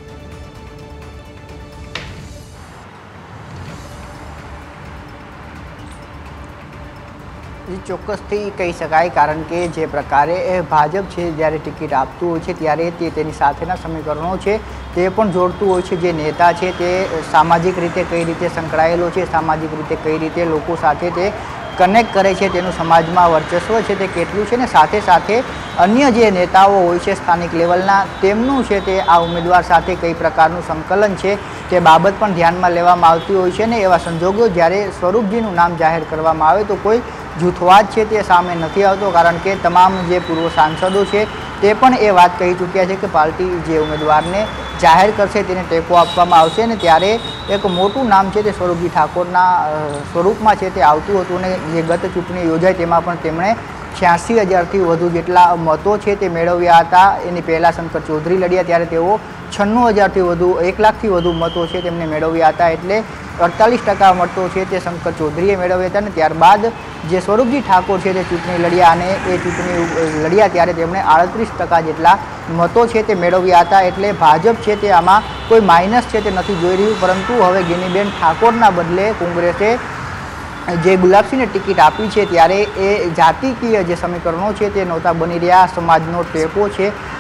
ચોક્કસથી કહી શકાય, કારણ કે જે પ્રકારે ભાજપ છે જ્યારે ટિકિટ આપતું હોય છે ત્યારે તે તેની સાથેના સમીકરણો છે તે પણ જોડતું હોય છે। જે નેતા છે તે સામાજિક રીતે કઈ રીતે સંકળાયેલો છે, સામાજિક રીતે કઈ રીતે લોકો સાથે તે કનેક્ટ કરે છે, તેનું સમાજમાં વર્ચસ્વ છે તે કેટલું છે ને સાથે સાથે અન્ય જે નેતાઓ હોય છે સ્થાનિક લેવલના તેમનું છે તે આ ઉમેદવાર સાથે કઈ પ્રકારનું સંકલન છે તે બાબત પણ ધ્યાનમાં લેવામાં આવતી હોય છે ને એવા સંજોગો જ્યારે સ્વરૂપજીનું નામ જાહેર કરવામાં આવે તો કોઈ જૂથવાદ છે તે સામે નથી આવતો, કારણ કે તમામ જે પૂર્વ સાંસદો છે તે પણ એ વાત કહી ચૂક્યા છે કે પાર્ટી જે ઉમેદવારને જાહેર કરશે તેને ટેકો આપવામાં આવશે ને ત્યારે એક મોટું નામ છે તે સ્વરૂપજી ઠાકોરના સ્વરૂપમાં છે તે આવતું હતું ને જે ગત ચૂંટણી યોજાઈ તેમાં પણ તેમણે છ્યાસી હજારથી વધુ જેટલા મતો છે તે મેળવ્યા હતા। એની પહેલાં શંકર ચૌધરી લડ્યા ત્યારે તેઓ છન્નું હજારથી વધુ એક લાખથી વધુ મતો છે તેમને મેળવ્યા હતા, એટલે અડતાલીસ ટકા મતો છે તે શંકર ચૌધરીએ મેળવ્યા હતા અને ત્યારબાદ જે સ્વરૂપજી ઠાકોર છે તે ચૂંટણી લડ્યા અને એ ચૂંટણી લડ્યા ત્યારે તેમણે આડત્રીસ ટકા જેટલા મતો છે તે મેળવ્યા હતા, એટલે ભાજપ છે તે આમાં કોઈ માઇનસ છે તે નથી જોઈ રહ્યું, પરંતુ હવે ગેનીબેન ઠાકોરના બદલે કોંગ્રેસે જે ગુલાબસિંહને ટિકિટ આપી છે ત્યારે એ જાતિકીય જે સમીકરણો છે તે નહોતા બની રહ્યા, સમાજનો ટેકો છે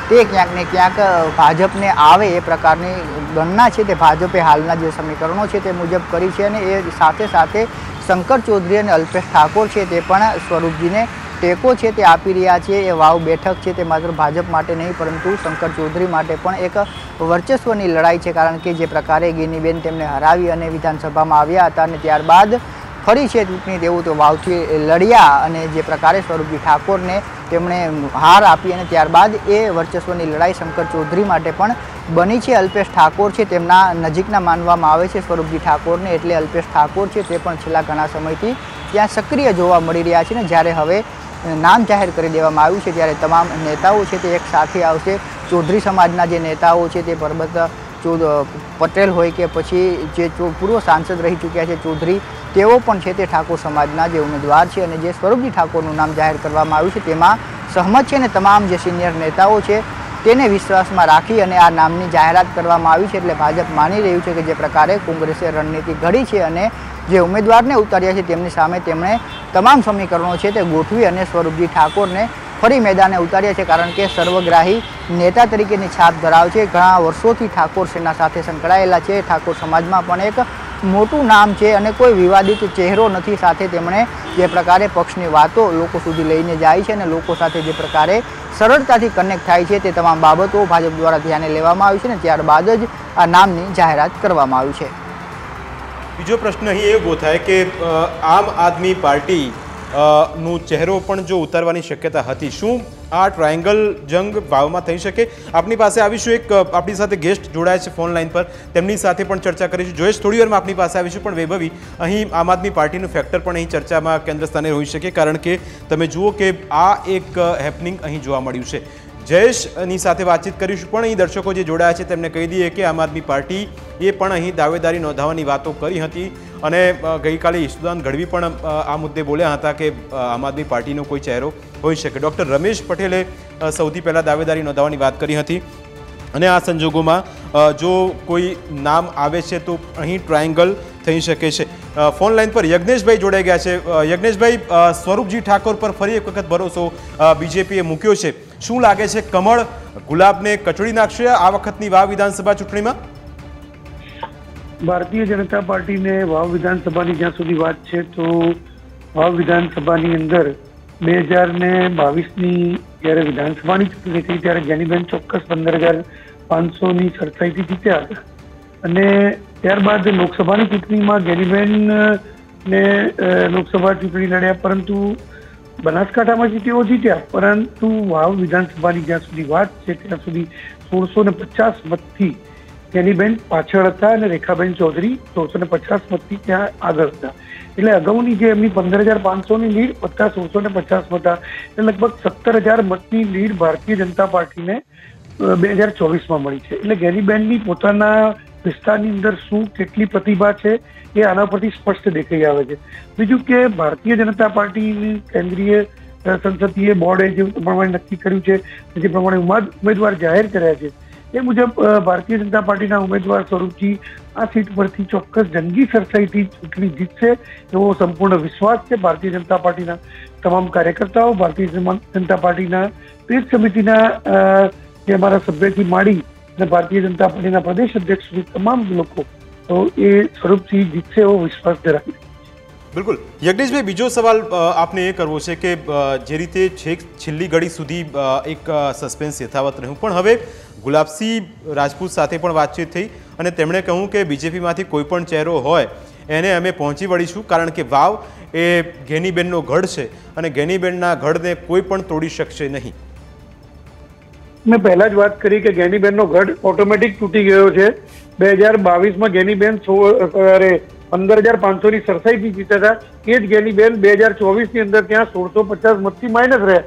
તે ક્યાંક ને ક્યાંક ભાજપને આવે એ પ્રકારની ગણના છે તે ભાજપે હાલના જે સમીકરણો છે તે મુજબ કરી છે અને એ સાથે સાથે શંકર ચૌધરી અને અલ્પેશ ઠાકોર છે તે પણ સ્વરૂપજીને ટેકો છે તે આપી રહ્યા છે। એ વાવ બેઠક છે તે માત્ર ભાજપ માટે નહીં પરંતુ શંકર ચૌધરી માટે પણ એક વર્ચસ્વની લડાઈ છે, કારણ કે જે પ્રકારે ગેનીબેન તેમને હરાવી અને વિધાનસભામાં આવ્યા હતા અને ત્યારબાદ ફરી છે ચૂંટણી તેવું તો વાવથી લડ્યા અને જે પ્રકારે સ્વરૂપજી ઠાકોરને તેમણે હાર આપી અને ત્યારબાદ એ વર્ચસ્વની લડાઈ શંકર ચૌધરી માટે પણ બની છે। અલ્પેશ ઠાકોર છે તેમના નજીકના માનવામાં આવે છે સ્વરૂપજી ઠાકોરને, એટલે અલ્પેશ ઠાકોર છે તે પણ છેલ્લા ઘણા સમયથી ત્યાં સક્રિય જોવા મળી રહ્યા છે ને જ્યારે હવે નામ જાહેર કરી દેવામાં આવ્યું છે ત્યારે તમામ નેતાઓ છે તે એક સાથે આવશે। ચૌધરી સમાજના જે નેતાઓ છે તે પરબત ચૌદ પટેલ હોય કે પછી જે પૂર્વ સાંસદ રહી ચૂક્યા છે ચૌધરી, તેઓ પણ છે તે ઠાકોર સમાજના જે ઉમેદવાર છે અને જે સ્વરૂપજી ઠાકોરનું નામ જાહેર કરવામાં આવ્યું છે તેમાં સહમત છે અને તમામ જે સિનિયર નેતાઓ છે તેને વિશ્વાસમાં રાખી અને આ નામની જાહેરાત કરવામાં આવી છે। એટલે ભાજપ માની રહ્યું છે કે જે પ્રકારે કોંગ્રેસે રણનીતિ ઘડી છે અને જે ઉમેદવારને ઉતાર્યા છે તેમની સામે તેમણે તમામ સમીકરણો છે તે ગોઠવી અને સ્વરૂપજી ઠાકોરને ફરી મેદાને ઉતાર્યા છે, કારણ કે સર્વગ્રાહી નેતા તરીકેની છાપ ધરાવે છે। ઘણા વર્ષોથી ઠાકોર સેના સાથે સંકળાયેલા છે, ઠાકોર સમાજમાં પણ એક મોટું નામ છે અને કોઈ વિવાદિત ચહેરો નથી। સાથે તેમણે જે પ્રકારે પક્ષની વાતો લોકો સુધી લઈને જાય છે અને લોકો સાથે જે પ્રકારે સરળતાથી કનેક્ટ થાય છે તે તમામ બાબતો ભાજપ દ્વારા ધ્યાને લેવામાં આવી છે અને ત્યારબાદ જ આ નામની જાહેરાત કરવામાં આવી છે।
બીજો પ્રશ્ન અહીં એ ઊભો થાય કે આમ આદમી પાર્ટી નું ચહેરો પણ જો ઉતારવાની શક્યતા હતી, શું આ ટ્રાયંગલ જંગ વાવમાં થઈ શકે? આપની પાસે આવીશું, એક આપણી સાથે ગેસ્ટ જોડાયા છે ફોન લાઈન પર, તેમની સાથે પણ ચર્ચા કરીશું। જોયેશ, થોડી વારમાં આપની પાસે આવીશું, પણ વૈભવી, અહીં આમ આદમી પાર્ટીનું ફેક્ટર પણ અહીં ચર્ચામાં કેન્દ્ર સ્થાને હોઈ શકે, કારણ કે તમે જુઓ કે આ એક હેપનિંગ અહીં જોવા મળ્યું છે। જયેશની સાથે વાતચીત કરીશું, પણ અહીં દર્શકો જે જોડાયા છે તેમને કહી દઈએ કે આમ આદમી પાર્ટી એ પણ અહીં દાવેદારી નોંધાવવાની વાતો કરી હતી અને ગઈકાલે ઈશુદાન ગઢવી પણ આ મુદ્દે બોલ્યા હતા કે આમ આદમી પાર્ટીનો કોઈ ચહેરો હોઈ શકે। ડૉક્ટર રમેશ પટેલે સૌથી પહેલાં દાવેદારી નોંધાવવાની વાત કરી હતી અને આ સંજોગોમાં જો કોઈ નામ આવે છે તો અહીં ટ્રાયંગલ થઈ શકે છે। ફોન લાઈન પર યજ્ઞેશભાઈ જોડાઈ ગયા છે। યજ્ઞેશભાઈ, સ્વરૂપજી ઠાકોર પર ફરી એક વખત ભરોસો બીજેપીએ મૂક્યો છે, શું લાગે છે કમળ ગુલાબને કચડી નાખશે આ વખતની વાવ વિધાનસભા ચૂંટણીમાં?
ભારતીય જનતા પાર્ટીને વાવ વિધાનસભાની જ્યાં સુધી વાત છે તો વાવ વિધાનસભાની અંદર બે હજાર ને બાવીસની જ્યારે વિધાનસભાની ચૂંટણી થઈ ત્યારે ગેનીબેન ચોક્કસ પંદર હજાર પાંચસોની સરસાઈથી જીત્યા હતા અને ત્યારબાદ લોકસભાની ચૂંટણીમાં ગેનીબેન ને લોકસભા ચૂંટણી લડ્યા, પરંતુ બનાસકાંઠામાંથી તેઓ જીત્યા, પરંતુ વાવ વિધાનસભાની જ્યાં સુધી વાત છે ત્યાં સુધી સોળસો ને પચાસ મતથી ગેનીબેન પાછળ હતા અને રેખાબેન ચૌધરી સોળસો ને પચાસ મતથી ત્યાં આગળ હતા। એટલે અગાઉની જે એમની પંદર હજાર પાંચસોની લીડ વત્તા સોળસો ને પચાસ મત એટલે લગભગ સત્તર હજાર મતની લીડ ભારતીય જનતા પાર્ટીને બે હજાર ચોવીસમાં મળી છે। એટલે ગેનીબેનની પોતાના વિસ્તારની અંદર શું કેટલી પ્રતિભા છે એ આના પરથી સ્પષ્ટ દેખાઈ આવે છે। બીજું કે ભારતીય જનતા પાર્ટીની કેન્દ્રીય સંસદીય બોર્ડે જે પ્રમાણે નક્કી કર્યું છે, જે પ્રમાણે ઉમેદવાર જાહેર કર્યા છે એ મુજબ ભારતીય જનતા પાર્ટીના ઉમેદવાર સ્વરૂપજી આ સીટ પરથી ચોક્કસ જંગી સરસાઈથી ચૂંટણી જીતશે એવો સંપૂર્ણ વિશ્વાસ છે ભારતીય જનતા પાર્ટીના તમામ કાર્યકર્તાઓ, ભારતીય જનતા પાર્ટીના પેજ સમિતિના જે અમારા સભ્યથી માંડી અને ભારતીય જનતા પાર્ટીના પ્રદેશ અધ્યક્ષ સુધી તમામ લોકો તો એ સ્વરૂપથી જીતશે એવો વિશ્વાસ ધરાવે છે।
બિલકુલ યજ્ઞેશભાઈ, બીજો સવાલ આપને એ કરવો છે કે જે રીતે છેક છેલ્લી ઘડી સુધી એક સસ્પેન્સ યથાવત રહ્યું, પણ હવે ગુલાબસિંહ રાજપૂત સાથે પણ વાતચીત થઈ અને તેમણે કહ્યું કે બીજેપીમાંથી કોઈ પણ ચહેરો હોય એને અમે પહોંચી વળીશું, કારણ કે વાવ એ ગેનીબેનનો ગઢ છે અને ગેનીબેનના ગઢને કોઈ પણ તોડી શકશે નહીં।
મેં પહેલા જ વાત કરી કે ગેનીબેનનો ગઢ ઓટોમેટિક તૂટી ગયો છે। બે હજાર બાવીસમાં ગેનીબેન પંદર હજાર પાંચસો ની સરસાઈથી જીત્યા હતા, એ જ ગેનીબેન બે હજાર ચોવીસ ની અંદર ત્યાં સોળસો પચાસ મતથી માઇનસ રહ્યા।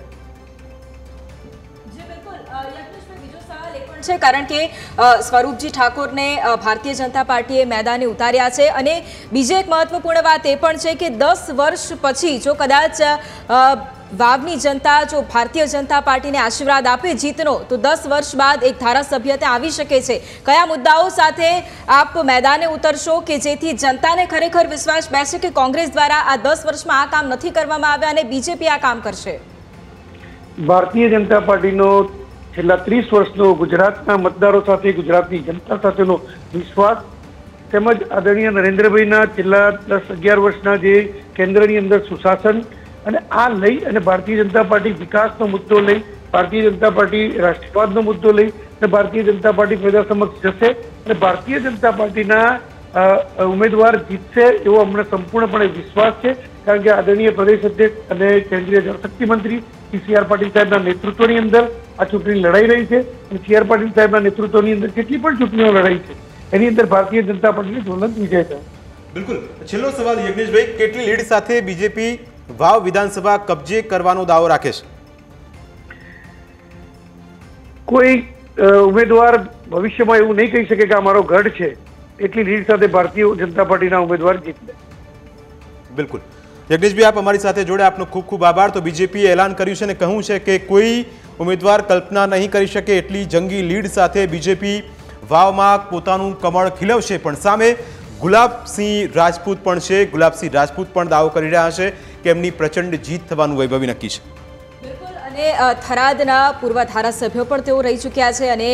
છે કારણ કે સ્વરૂપજી ઠાકોરને ભારતીય જનતા પાર્ટીએ મેદાને ઉતાર્યા છે અને બીજી એક મહત્વપૂર્ણ વાત એ પણ છે કે દસ વર્ષ પછી જો કદાચ વાવની જનતા જો ભારતીય જનતા પાર્ટીને આશીર્વાદ આપે જીતનો તો દસ વર્ષ બાદ એક ધારાસભ્ય ત્યાં આવી શકે છે। કયા મુદ્દાઓ સાથે આપ મેદાને ઉતરશો કે જેથી જનતાને ખરેખર વિશ્વાસ બેસે કે કોંગ્રેસ દ્વારા આ દસ વર્ષમાં આ કામ નથી કરવામાં આવ્યા અને બીજેપી આ કામ કરશે?
ભારતીય જનતા પાર્ટીનો છેલ્લા ત્રીસ વર્ષનો ગુજરાતના મતદારો સાથે ગુજરાતની જનતા સાથેનો વિશ્વાસ તેમજ આદરણીય નરેન્દ્રભાઈના છેલ્લા દસ અગિયાર વર્ષના જે કેન્દ્રની અંદર સુશાસન અને આ લઈ અને ભારતીય જનતા પાર્ટી વિકાસનો મુદ્દો લઈ, ભારતીય જનતા પાર્ટી રાષ્ટ્રવાદનો મુદ્દો લઈ અને ભારતીય જનતા પાર્ટી પ્રજા સમક્ષ જશે અને ભારતીય જનતા પાર્ટીના ઉમેદવાર જીતશે એવો અમને સંપૂર્ણપણે વિશ્વાસ છે. કારણ કે આદરણીય પ્રદેશ અધ્યક્ષ અને કેન્દ્રીય જળશક્તિ મંત્રી શ્રી સી આર પાટીલ સાહેબના નેતૃત્વની અંદર આ ચૂંટણી લડાઈ રહી છે અને સી આર પાટીલ સાહેબના નેતૃત્વની અંદર જેટલી પણ ચૂંટણીઓ લડાઈ છે એની અંદર ભારતીય જનતા પાર્ટીની જ્વલંત વિજય થયો.
બિલકુલ. છેલ્લો સવાલ યજ્ઞેશભાઈ, કેટલી લીડ સાથે બીજેપી વાવ વિધાનસભા કબજે કરવાનો દાવો રાખે છે?
કોઈ ઉમેદવાર ભવિષ્યમાં એવું નહીં કહી શકે કે અમારો ગઢ છે એટલી લીડ સાથે ભારતીય જનતા પાર્ટીના ઉમેદવાર જીતશે.
બિલકુલ. યજ્ઞેશભાઈ, આપ અમારી સાથે જોડે, આપનો ખૂબ ખૂબ આભાર. તો બીજેપીએ એલાન કર્યું છે અને કહ્યું છે કે કોઈ ઉમેદવાર કલ્પના નહીં કરી શકે એટલી જંગી લીડ સાથે બીજેપી વાવમાં પોતાનું કમળ ખીલવશે. પણ સામે ગુલાબસિંહ રાજપૂત પણ છે. ગુલાબસિંહ રાજપૂત પણ દાવો કરી રહ્યા છે કે એમની પ્રચંડ જીત થવાનું વૈભવી નક્કી છે.
અને થરાદના પૂર્વ ધારાસભ્યો પણ તેઓ રહી ચૂક્યા છે અને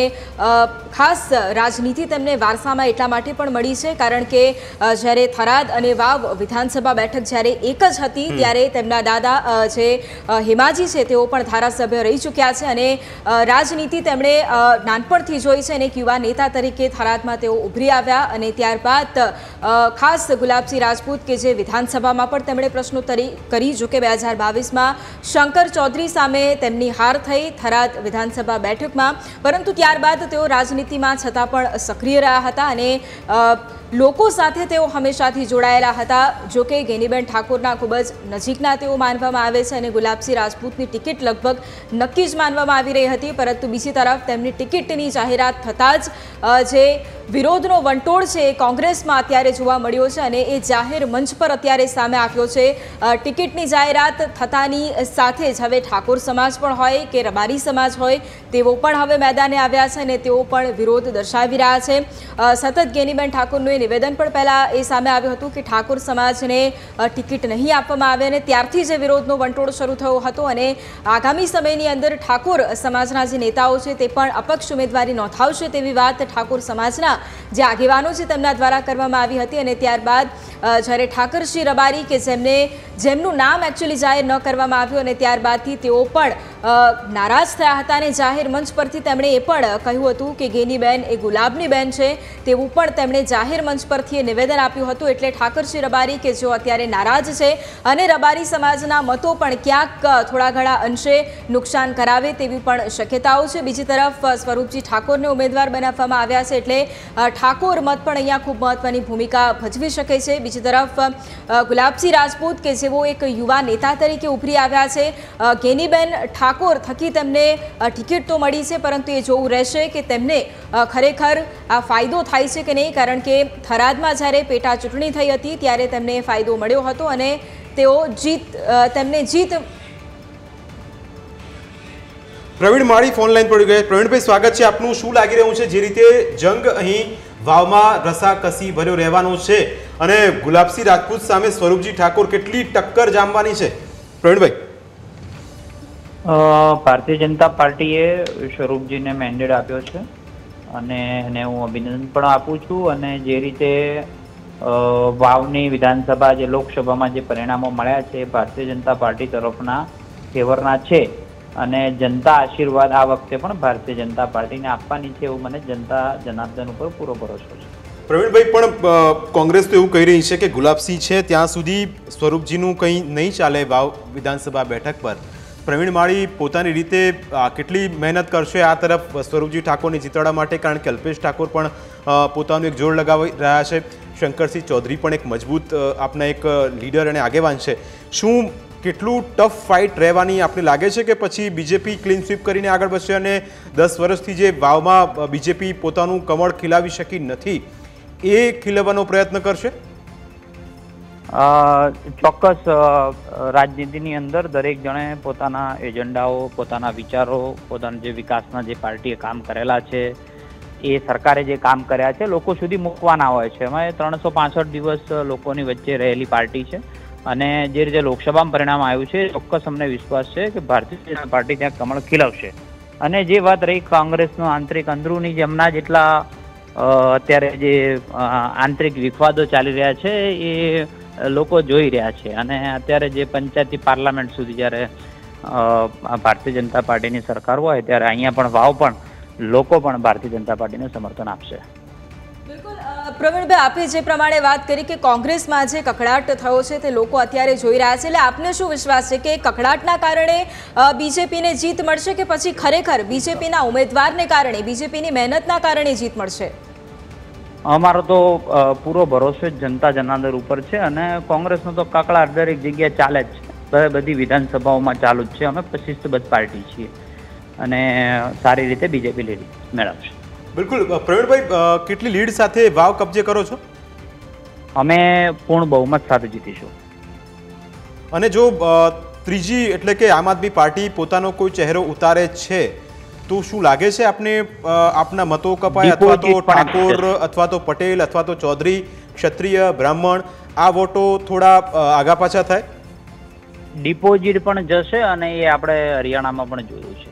ખાસ રાજનીતિ તેમને વારસામાં એટલા માટે પણ મળી છે કારણ કે જ્યારે થરાદ અને વાવ વિધાનસભા બેઠક જ્યારે એક જ હતી ત્યારે તેમના દાદા જે હેમાજી છે તેઓ પણ ધારાસભ્ય રહી ચૂક્યા છે અને રાજનીતિ તેમણે નાનપણથી જોઈ છે અને એક યુવા નેતા તરીકે થરાદમાં તેઓ ઉભરી આવ્યા અને ત્યારબાદ ખાસ ગુલાબસિંહ રાજપૂત કે જે વિધાનસભામાં પણ તેમણે પ્રશ્નોત્તરી કરી. જો કે બે હજાર બાવીસમાં શંકર ચૌધરી સામે તેમની હાર થઈ થરાદ વિધાનસભા બેઠકમાં, પરંતુ ત્યારબાદ તેઓ રાજનીતિમાં છતાં પણ સક્રિય રહ્યા હતા અને લોકો સાથે તેઓ હંમેશાથી જોડાયેલા હતા. જો કે ગેનીબેન ઠાકોરના ખૂબ જ નજીકના તેઓ માનવામાં આવે છે અને ગુલાબસિંહ રાજપૂતની ટિકિટ લગભગ નક્કી જ માનવામાં આવી રહી હતી, પરંતુ બીજી તરફ તેમની ટિકિટની જાહેરાત થતાં જ જે વિરોધનો વંટોળ છે એ કોંગ્રેસમાં અત્યારે જોવા મળ્યો છે અને એ જાહેર મંચ પર અત્યારે સામે આવ્યો છે. ટિકિટની જાહેરાત થતાની સાથે જ હવે ઠાકોર સમાજ પણ હોય કે રબારી સમાજ હોય તેઓ પણ હવે મેદાને આવ્યા છે અને તેઓ પણ વિરોધ દર્શાવી રહ્યા છે. સતત ગેનીબેન ઠાકોરનું નિવેદન પણ પહેલા એ સામે આવ્યું હતું કે ઠાકોર સમાજને ટિકિટ નહીં આપવામાં આવે અને ત્યારથી જે વિરોધનો વંટોળ શરૂ થયો હતો અને આગામી સમયની અંદર ઠાકોર સમાજના જે નેતાઓ છે તે પણ અપક્ષ ઉમેદવારી નોંધાવશે તેવી વાત ઠાકોર સમાજના જે આગેવાનો છે તેમના દ્વારા કરવામાં આવી હતી અને ત્યારબાદ જ્યારે ઠાકરસિંહ રબારી કે જેમને જેમનું નામ એકચ્યુઅલી જાહેર ન કરવામાં આવ્યું અને ત્યારબાદથી તેઓ પણ નારાજ થયા હતા અને જાહેર મંચ પરથી તેમણે એ પણ કહ્યું હતું કે ગેનીબેન એ ગુલાબની બેન છે તેવું પણ તેમણે જાહેર મંચ પરથી નિવેદન આપ્યું હતું. એટલે ઠાકરસિંહ રબારી કે જેઓ અત્યારે નારાજ છે અને રબારી સમાજના મતો પણ ક્યાંક થોડા ઘણા અંશે નુકસાન કરાવે તેવી પણ શક્યતાઓ છે. બીજી તરફ સ્વરૂપજી ઠાકોરને ઉમેદવાર બનાવવામાં આવ્યા છે એટલે ઠાકોર મત પણ અહીંયા ખૂબ મહત્વની ભૂમિકા ભજવી શકે છે. બીજી તરફ ગુલાબસિંહ રાજપૂત કે જેઓ એક યુવા નેતા તરીકે ઉભરી આવ્યા છે, ગેનીબેન ઠાકોર થકી તેમને ટિકિટ તો મળી છે પરંતુ એ જોવું રહેશે કે તેમને ખરેખર આ ફાયદો થાય છે કે નહીં, કારણ કે થરાદમાં જ્યારે પેટા ચૂંટણી થઈ હતી ત્યારે તેમને ફાયદો મળ્યો હતો અને તેઓ જીત તેમને જીત.
પ્રવીણ માળી ફોન લાઈન પર ગયા. પ્રવીણભાઈ, સ્વાગત છે આપનું. શું લાગી રહ્યું છે જે રીતે જંગ અહીં વાવમાં રસાકસી ભર્યો રહેવાનો છે અને ગુલાબસિંહ રાજપૂત સામે સ્વરૂપજી ઠાકોર કેટલી ટક્કર જામવાની છે? પ્રવીણભાઈ,
ભારતીય જનતા પાર્ટીએ સ્વરૂપજીને મેન્ડેટ આપ્યો છે અને એને હું અભિનંદન પણ આપું છું. અને જે રીતે વાવની વિધાનસભા જે લોકસભામાં જે પરિણામો મળ્યા છે ભારતીય જનતા પાર્ટી તરફના ફેવરના છે અને જનતા આશીર્વાદ આ વખતે પણ ભારતીય જનતા પાર્ટીને આપવાની છે એવું મને જનતા જનાર્દન ઉપર પૂરો ભરોસો છે.
પ્રવીણભાઈ, પણ કોંગ્રેસ તો એવું કહી રહી છે કે ગુલાબસિંહ છે ત્યાં સુધી સ્વરૂપજીનું કંઈ નહીં ચાલે વાવ વિધાનસભા બેઠક પર. પ્રવીણ માળી પોતાની રીતે કેટલી મહેનત કરશે આ તરફ સ્વરૂપજી ઠાકોરને જીતાડવા માટે, કારણ કે અલ્પેશ ઠાકોર પણ પોતાનું એક જોર લગાવી રહ્યા છે, શંકરસિંહ ચૌધરી પણ એક મજબૂત આપના એક લીડર અને આગેવાન છે. શું કેટલું ટફ ફાઇટ રહેવાની આપને લાગે છે કે પછી બીજેપી ક્લીન સ્વીપ કરીને આગળ વધશે અને દસ વર્ષથી જે વાવમાં બીજેપી પોતાનું કમળ ખીલાવી શકી નથી એ ખીલવવાનો પ્રયત્ન કરશે?
ચોક્કસ રાજનીતિની અંદર દરેક જણે પોતાના એજન્ડાઓ, પોતાના વિચારો, પોતાના જે વિકાસના જે પાર્ટીએ કામ કરેલા છે એ સરકારે જે કામ કર્યા છે લોકો સુધી મૂકવાના હોય છે. એમાં ત્રણસો પાંસઠ દિવસ લોકોની વચ્ચે રહેલી પાર્ટી છે અને જે રીતે લોકસભામાં પરિણામ આવ્યું છે ચોક્કસ અમને વિશ્વાસ છે કે ભારતીય જનતા પાર્ટી ત્યાં કમળ ખીલવશે. અને જે વાત રહી કોંગ્રેસનો આંતરિક અંદરૂની જેમના જેટલા અત્યારે જે આંતરિક વિવાદો ચાલી રહ્યા છે એ લોકો જોઈ રહ્યા છે અને અત્યારે જે પંચાયતી પાર્લામેન્ટ સુધી જ્યારે ભારતીય જનતા પાર્ટીની સરકાર હોય ત્યારે અહીંયા પણ વાવ પણ લોકો પણ ભારતીય જનતા પાર્ટીને સમર્થન આપશે.
પ્રવીણભાઈ, આપે જે પ્રમાણે વાત કરી કે કોંગ્રેસમાં જે કકળાટ થયો છે તે લોકો અત્યારે જોઈ રહ્યા છે, એટલે આપને શું વિશ્વાસ છે કે કકળાટના કારણે બીજેપીને જીત મળશે કે પછી ખરેખર બીજેપીના ઉમેદવારને કારણે, બીજેપીની મહેનતના કારણે જીત મળશે?
અમારો તો પૂરો ભરોસો જનતા જનાર્દન ઉપર છે અને કોંગ્રેસનો તો કકળાટ દરેક જગ્યાએ ચાલે જ છે, બધી વિધાનસભાઓમાં ચાલુ જ છે. અમે શિસ્તબદ્ધ પાર્ટી છીએ અને સારી રીતે બીજેપી લીડ મેળવશે.
બિલકુલ. પ્રવીણભાઈ, કેટલી લીડ સાથે વાવ કબજે કરો છો?
અમે પૂર્ણ બહુમત સાથે જીતીશું.
અને જો ત્રીજી એટલે કે આમ આદમી પાર્ટી પોતાનો કોઈ ચહેરો ઉતારે છે તો શું લાગે છે આપને આપના મતો કપાય અથવા તો ઠાકોર અથવા તો પટેલ અથવા તો ચૌધરી, ક્ષત્રિય, બ્રાહ્મણ આ વોટો થોડા આગા પાછા થાય?
ડિપોઝિટ પણ જશે અને એ આપણે હરિયાણામાં પણ જોયું છે.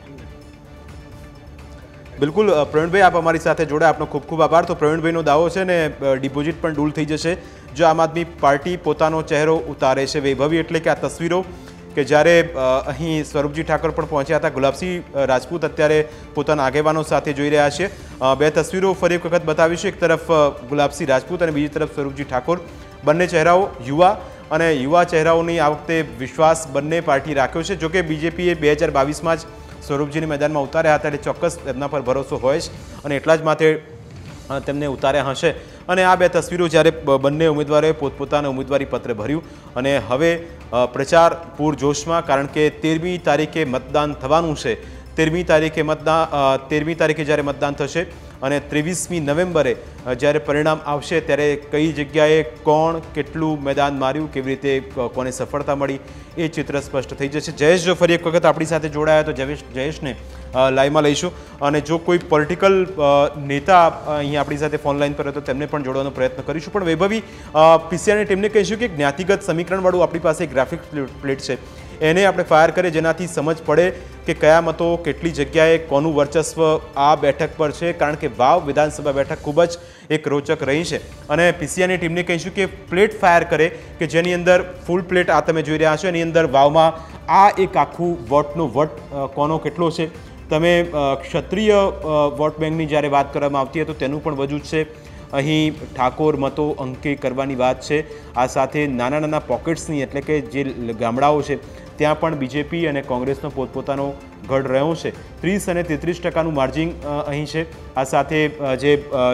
બિલકુલ પ્રવીણભાઈ, આપ અમારી સાથે જોડાયા, આપનો ખૂબ ખૂબ આભાર. તો પ્રવીણભાઈનો દાવો છે ને ડિપોઝિટ પણ ડૂલ થઈ જશે જો આમ આદમી પાર્ટી પોતાનો ચહેરો ઉતારે છે. વૈભવી એટલે કે આ તસવીરો કે જ્યારે અહીં સ્વરૂપજી ઠાકોર પણ પહોંચ્યા હતા, ગુલાબસિંહ રાજપૂત અત્યારે પોતાના આગેવાનો સાથે જોઈ રહ્યા છે. બે તસવીરો ફરી એક વખત બતાવીશું. એક તરફ ગુલાબસિંહ રાજપૂત અને બીજી તરફ સ્વરૂપજી ઠાકોર. બંને ચહેરાઓ યુવા અને યુવા ચહેરાઓની આ વખતે વિશ્વાસ બંને પાર્ટી રાખ્યો છે. જોકે બીજેપીએ બે હજાર બાવીસમાં જ સ્વરૂપજીને મેદાનમાં ઉતાર્યા હતા એટલે ચોક્કસ તેમના પર ભરોસો હોય જ અને એટલા જ માટે તેમને ઉતાર્યા હશે. અને આ બે તસવીરો જ્યારે બંને ઉમેદવારોએ પોતપોતાના ઉમેદવારી પત્ર ભર્યું અને હવે પ્રચાર પૂરજોશમાં, કારણ કે તેરમી તારીખે મતદાન થવાનું છે. તેરમી તારીખે મતદાન તેરમી તારીખે જ્યારે મતદાન થશે અને ત્રેવીસમી નવેમ્બરે જ્યારે પરિણામ આવશે ત્યારે કઈ જગ્યાએ કોણ કેટલું મેદાન માર્યું, કેવી રીતે કોને સફળતા મળી એ ચિત્ર સ્પષ્ટ થઈ જશે. જયેશ જો ફરી એક વખત આપણી સાથે જોડાયા તો જયેશ જયેશને લાઈવમાં લઈશું અને જો કોઈ પોલિટિકલ નેતા અહીં આપણી સાથે ફોન લાઈન પર હોય તો તેમને પણ જોડવાનો પ્રયત્ન કરીશું. પણ વૈભવી, પીસીઆરની ટીમને કહીશું કે જ્ઞાતિગત સમીકરણવાળું આપણી પાસે ગ્રાફિક પ્લેટ છે, એને આપણે ફાયર કરીએ જેનાથી સમજ પડે કે કયા મતો કેટલી જગ્યાએ કોનું વર્ચસ્વ આ બેઠક પર છે. કારણ કે વાવ વિધાનસભા બેઠક ખૂબ જ એક રોચક રહી છે અને પીસીઆરની ટીમને કહીશું કે પ્લેટ ફાયર કરે કે જેની અંદર ફૂલ પ્લેટ આ તમે જોઈ રહ્યા છો, એની અંદર વાવમાં આ એક આખું વોટનો વટ કોનો કેટલો છે. તમે ક્ષત્રિય વોટ બેંકની જ્યારે વાત કરવામાં આવતી હોય તો તેનું પણ વજૂદ છે. અહીં ઠાકોર મતો અંકે કરવાની વાત છે. આ સાથે નાના નાના પોકેટ્સની એટલે કે જે ગામડાઓ છે ત્યાં પણ બીજેપી અને કોંગ્રેસનો પોતપોતાનો ગઢ રહ્યો છે. ત્રીસ અને તેત્રીસ ટકાનું માર્જિન અહીં છે. આ સાથે જે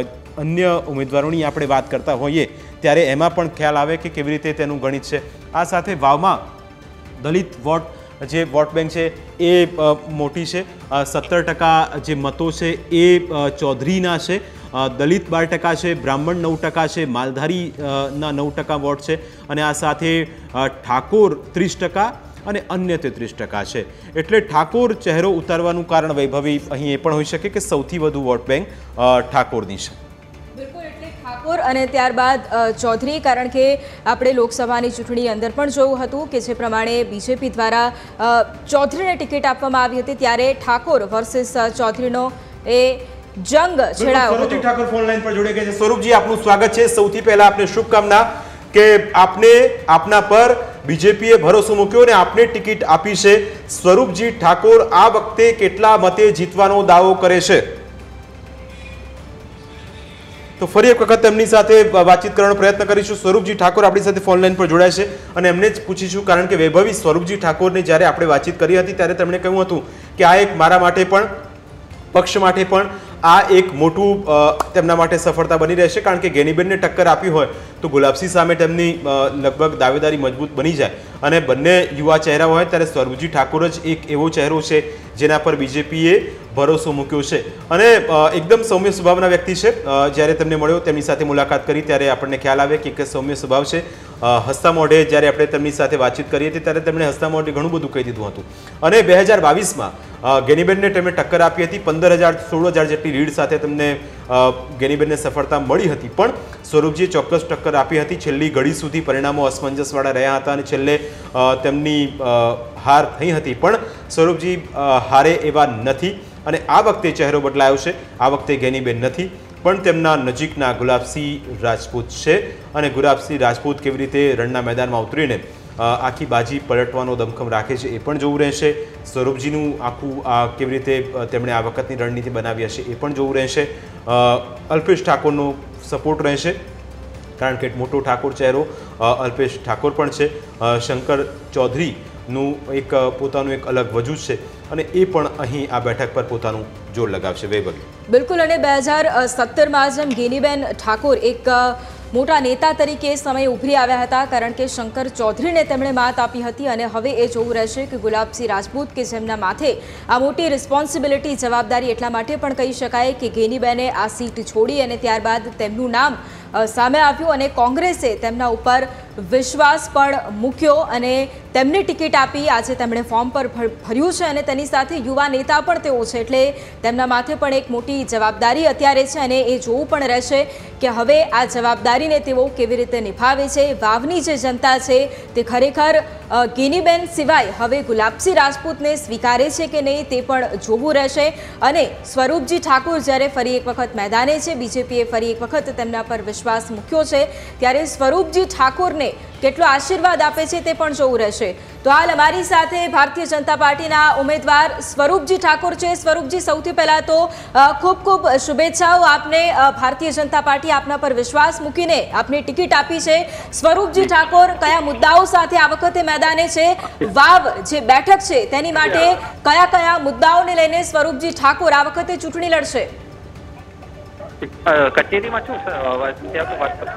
અન્ય ઉમેદવારોની આપણે વાત કરતા હોઈએ ત્યારે એમાં પણ ખ્યાલ આવે કે કેવી રીતે તેનું ગણિત છે. આ સાથે વાવમાં દલિત વોટ જે વોટ બેંક છે એ મોટી છે. સત્તર ટકા જે મતો છે એ ચૌધરીના છે, દલિત બાર ટકા છે, બ્રાહ્મણ નવ ટકા છે, માલધારીના નવ ટકા વોટ છે અને આ સાથે ઠાકોર ત્રીસ ટકા અને અન્ય તેત્રીસ ટકા છે. એટલે ઠાકોર ચહેરો ઉતારવાનું કારણ વૈભવી અહીં એ પણ હોઈ શકે કે સૌથી વધુ વોટ બેંક ઠાકોરની છે.
બિલકુલ, એટલે ઠાકોર અને ત્યારબાદ ચૌધરી, કારણ કે આપણે લોકસભાની ચૂંટણી અંદર પણ જોયું હતું કે જે પ્રમાણે બીજેપી દ્વારા ચૌધરીને ટિકિટ આપવામાં આવી હતી ત્યારે ઠાકોર વર્સિસ ચૌધરીનો એ જંગ છેડાયો.
સ્વરૂપજી ઠાકોર ફોન લાઈન પર જોડે ગયા છે. સ્વરૂપજી, આપનું સ્વાગત છે. સૌથી પહેલા આપને શુભકામના કે આપને આપના પર બીજેપીએ ભરોસો મૂક્યો અને આપને ટિકિટ આપી છે. સ્વરૂપજી ઠાકોર આ વખતે કેટલા મતે જીતવાનો દાવો કરે છે? તો ફરી એક વખત એમની સાથે વાતચીત કરવાનો પ્રયત્ન કરીશું. સ્વરૂપજી ઠાકોર આપણી સાથે ફોન લાઈન પર જોડાય છે અને એમને જ પૂછીશું, કારણ કે વૈભવી સ્વરૂપજી ઠાકોરને જ્યારે આપણે વાતચીત કરી હતી ત્યારે તેમણે કહ્યું હતું કે આ એક મારા માટે પણ પક્ષ માટે પણ આ એક મોટું તેમના માટે સફળતા બની રહેશે. કારણ કે ગેનીબેનને ટક્કર આપી હોય તો ગુલાબસિંહ સામે તેમની લગભગ દાવેદારી મજબૂત બની જાય અને બંને યુવા ચહેરા હોય ત્યારે સ્વરૂપજી ઠાકોર જ એક એવો ચહેરો છે જેના પર બીજેપીએ ભરોસો મૂક્યો છે અને એકદમ સૌમ્ય સ્વભાવના વ્યક્તિ છે. જ્યારે તેમને મળ્યો, તેમની સાથે મુલાકાત કરી ત્યારે આપણને ખ્યાલ આવે કે એક સૌમ્ય સ્વભાવ છે. હસતા મોઢે જ્યારે આપણે તેમની સાથે વાતચીત કરી હતી ત્યારે તેમણે હસતા મોઢે ઘણું બધું કહી દીધું હતું અને બે હજાર બાવીસમાં ગેનીબેનને તેમણે ટક્કર આપી હતી. પંદર હજાર સોળ હજાર જેટલી લીડ સાથે તેમને ગેનીબેનને સફળતા મળી હતી પણ સ્વરૂપજીએ ચોક્કસ ટક્કર આપી હતી. છેલ્લી ઘડી સુધી પરિણામો અસમંજસવાળા રહ્યા હતા અને છેલ્લે તેમની હાર થઈ હતી પણ સ્વરૂપજી હારે એવા નથી અને આ વખતે ચહેરો બદલાયો છે। આ વખતે ગેનીબેન નથી, પણ તેમના નજીકના ગુલાબસિંહ રાજપૂત છે અને ગુલાબસિંહ રાજપૂત કેવી રીતે રણના મેદાનમાં ઉતરીને આખી બાજી પલટવાનો દમખમ રાખે છે એ પણ જોવું રહેશે। સ્વરૂપજીનું આખું આ કેવી રીતે તેમણે આ વખતની રણનીતિ બનાવી હશે એ પણ જોવું રહેશે। અલ્પેશ ઠાકોરનો સપોર્ટ રહેશે, કારણ કે મોટો ઠાકોર ચહેરો અલ્પેશ ઠાકોર પણ છે। શંકર ચૌધરીનું એક પોતાનું એક અલગ વજૂદ છે અને એ પણ અહીં આ બેઠક પર પોતાનું જોર લગાવશે। વૈભવી
બિલકુલ, અને બે હજાર સત્તરમાં જેમ ગેનીબેન ઠાકોર એક મોટા નેતા તરીકે સમય ઉભરી આવ્યા હતા, કારણ કે શંકર ચૌધરીને તેમણે માત આપી હતી અને હવે એ જોવું રહેશે કે ગુલાબસિંહ રાજપૂત કે જેમના માથે આ મોટી રિસ્પોન્સિબિલિટી જવાબદારી એટલા માટે પણ કહી શકાય કે ગેનીબેને આ સીટ છોડી અને ત્યારબાદ તેમનું નામ સામે આવ્યું અને કોંગ્રેસે તેમના ઉપર વિશ્વાસ પણ મૂક્યો અને તેમને ટિકિટ આપી। આજે તેમણે ફોર્મ પર ભર્યું છે અને તેની સાથે યુવા નેતા પણ તેઓ છે, એટલે તેમના માથે પણ એક મોટી જવાબદારી અત્યારે છે અને એ જોવું પણ રહેશે કે હવે આ જવાબદારીને તેઓ કેવી રીતે નિભાવે છે। વાવની જે જનતા છે તે ખરેખર ગેનીબેન સિવાય હવે ગુલાબસિંહ રાજપૂતને સ્વીકારે છે કે નહીં તે પણ જોવું રહેશે। અને સ્વરૂપજી ઠાકોર જ્યારે ફરી એક વખત મેદાને છે, બીજેપીએ ફરી એક વખત તેમના પર વિશ્વાસ મૂક્યો છે, ત્યારે સ્વરૂપજી ઠાકોરને કેટલો આશીર્વાદ આપે છે તે પણ જોવું રહેશે। તો હાલ અમારી સાથે ભારતીય જનતા પાર્ટીના ઉમેદવાર સ્વરૂપજી ઠાકોર છે। સ્વરૂપજી, સૌથી પહેલા તો ખૂબ ખૂબ શુભેચ્છાઓ આપને। ભારતીય જનતા પાર્ટી આપના પર વિશ્વાસ મૂકીને આપને ટિકિટ આપી છે। સ્વરૂપજી ઠાકોર કયા મુદ્દાઓ સાથે આ વખતે મેદાને છે? વાવ જે બેઠક છે તેની માટે કયા કયા મુદ્દાઓને લઈને સ્વરૂપજી ઠાકોર આ વખતે ચૂંટણી લડશે?
કચેરીમાં છું સર।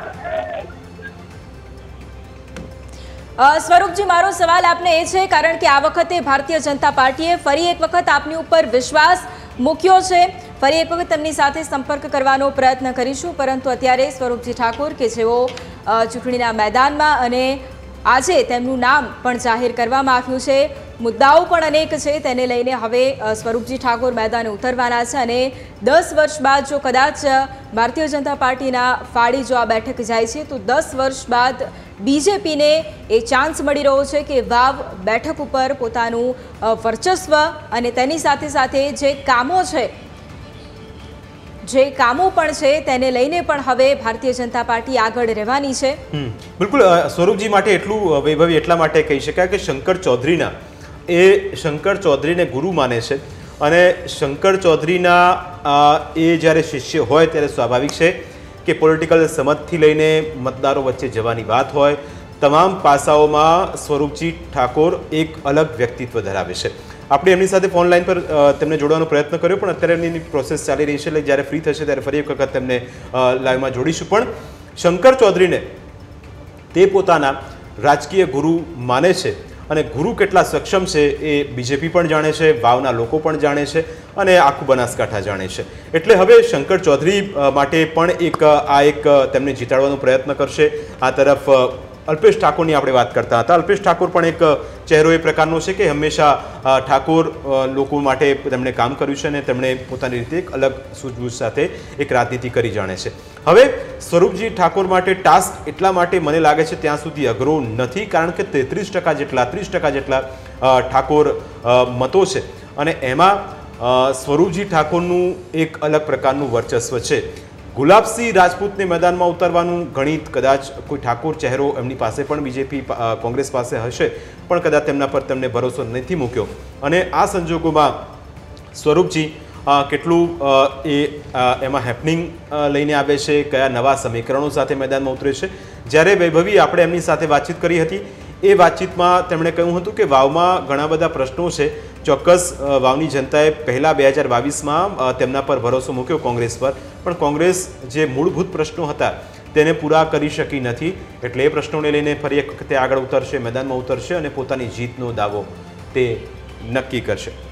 સ્વરૂપજી, મારો સવાલ આપને એ છે, કારણ કે આ વખતે ભારતીય જનતા પાર્ટીએ ફરી એક વખત આપની ઉપર વિશ્વાસ મૂક્યો છે, ફરી એક વખત તેમની સાથે સંપર્ક કરવાનો પ્રયત્ન કરીશું, પરંતુ અત્યારે સ્વરૂપજી ઠાકોર કે જેઓ ચૂંટણીના મેદાનમાં અને આજે તેમનું નામ પણ જાહેર કરવામાં આવ્યું છે, મુદ્દાઓ પણ અનેક છે, તેને લઈને હવે સ્વરૂપજી ઠાકોર મેદાને ઉતરવાના છે અને દસ વર્ષ બાદ જો કદાચ ભારતીય જનતા પાર્ટીના ફાળી જો આ બેઠક જાય છે તો દસ વર્ષ બાદ બીજેપીને એ ચાન્સ મળી રહ્યો છે કે વાવ બેઠક ઉપર પોતાનું વર્ચસ્વ અને તેની સાથે સાથે જે કામો છે જે કામો પણ છે તેને લઈને પણ હવે ભારતીય જનતા પાર્ટી આગળ રહેવાની છે।
બિલકુલ, સ્વરૂપજી માટે એટલું વૈભવી એટલા માટે કહી શકાય કે શંકર ચૌધરીના એ શંકર ચૌધરીને ગુરુ માને છે અને શંકર ચૌધરીના એ જ્યારે શિષ્ય હોય ત્યારે સ્વાભાવિક છે કે પોલિટિકલ સમજથી લઈને મતદારો વચ્ચે જવાની વાત હોય, તમામ પાસાઓમાં સ્વરૂપજી ઠાકોર એક અલગ વ્યક્તિત્વ ધરાવે છે। આપણે એમની સાથે ફોન લાઈન પર તેમને જોડવાનો પ્રયત્ન કર્યો, પણ અત્યારે એમની પ્રોસેસ ચાલી રહી છે, એટલે જ્યારે ફ્રી થશે ત્યારે ફરી એક વખત તેમને લાઈવમાં જોડીશું। પણ શંકર ચૌધરીને તે પોતાના રાજકીય ગુરુ માને છે અને ગુરુ કેટલા સક્ષમ છે એ બીજેપી પણ જાણે છે, વાવના લોકો પણ જાણે છે અને આખું બનાસકાંઠા જાણે છે। એટલે હવે શંકર ચૌધરી માટે પણ એક આ એક તેમને જીતાડવાનો પ્રયત્ન કરશે। આ તરફ અલ્પેશ ઠાકોરની આપણે વાત કરતા હતા। અલ્પેશ ઠાકોર પણ એક ચહેરો એ પ્રકારનો છે કે હંમેશા ઠાકોર લોકો માટે તેમણે કામ કર્યું છે અને તેમણે પોતાની રીતે એક અલગ સૂઝબૂઝ સાથે એક રાજનીતિ કરી જાણે છે। હવે સ્વરૂપજી ઠાકોર માટે ટાસ્ક એટલા માટે મને લાગે છે ત્યાં સુધી અઘરો નથી, કારણ કે તેત્રીસ ટકા જેટલા ત્રીસ ટકા જેટલા ઠાકોર મતો છે અને એમાં સ્વરૂપજી ઠાકોરનું એક અલગ પ્રકારનું વર્ચસ્વ છે। ગુલાબસિંહ રાજપૂતને મેદાનમાં ઉતારવાનું ગણિત કદાચ કોઈ ઠાકોર ચહેરો એમની પાસે પણ બીજેપી કોંગ્રેસ પાસે હશે, પણ કદાચ તેમના પર તેમને ભરોસો નથી મૂક્યો અને આ સંજોગોમાં સ્વરૂપજી કેટલું એ એમાં હેપનિંગ લઈને આવે છે, કયા નવા સમીકરણો સાથે મેદાનમાં ઉતરે છે। જ્યારે વૈભવી આપણે એમની સાથે વાતચીત કરી હતી એ વાતચીતમાં તેમણે કહ્યું હતું કે વાવમાં ઘણા બધા પ્રશ્નો છે, ચોક્કસ વાવની જનતાએ પહેલાં બે હજાર બાવીસમાં તેમના પર ભરોસો મૂક્યો કોંગ્રેસ પર, પણ કોંગ્રેસ જે મૂળભૂત પ્રશ્નો હતા તેને પૂરા કરી શકી નથી, એટલે એ પ્રશ્નોને લઈને ફરી એક વખતે આગળ ઉતરશે, મેદાનમાં ઉતરશે અને પોતાની જીતનો દાવો તે નક્કી કરશે।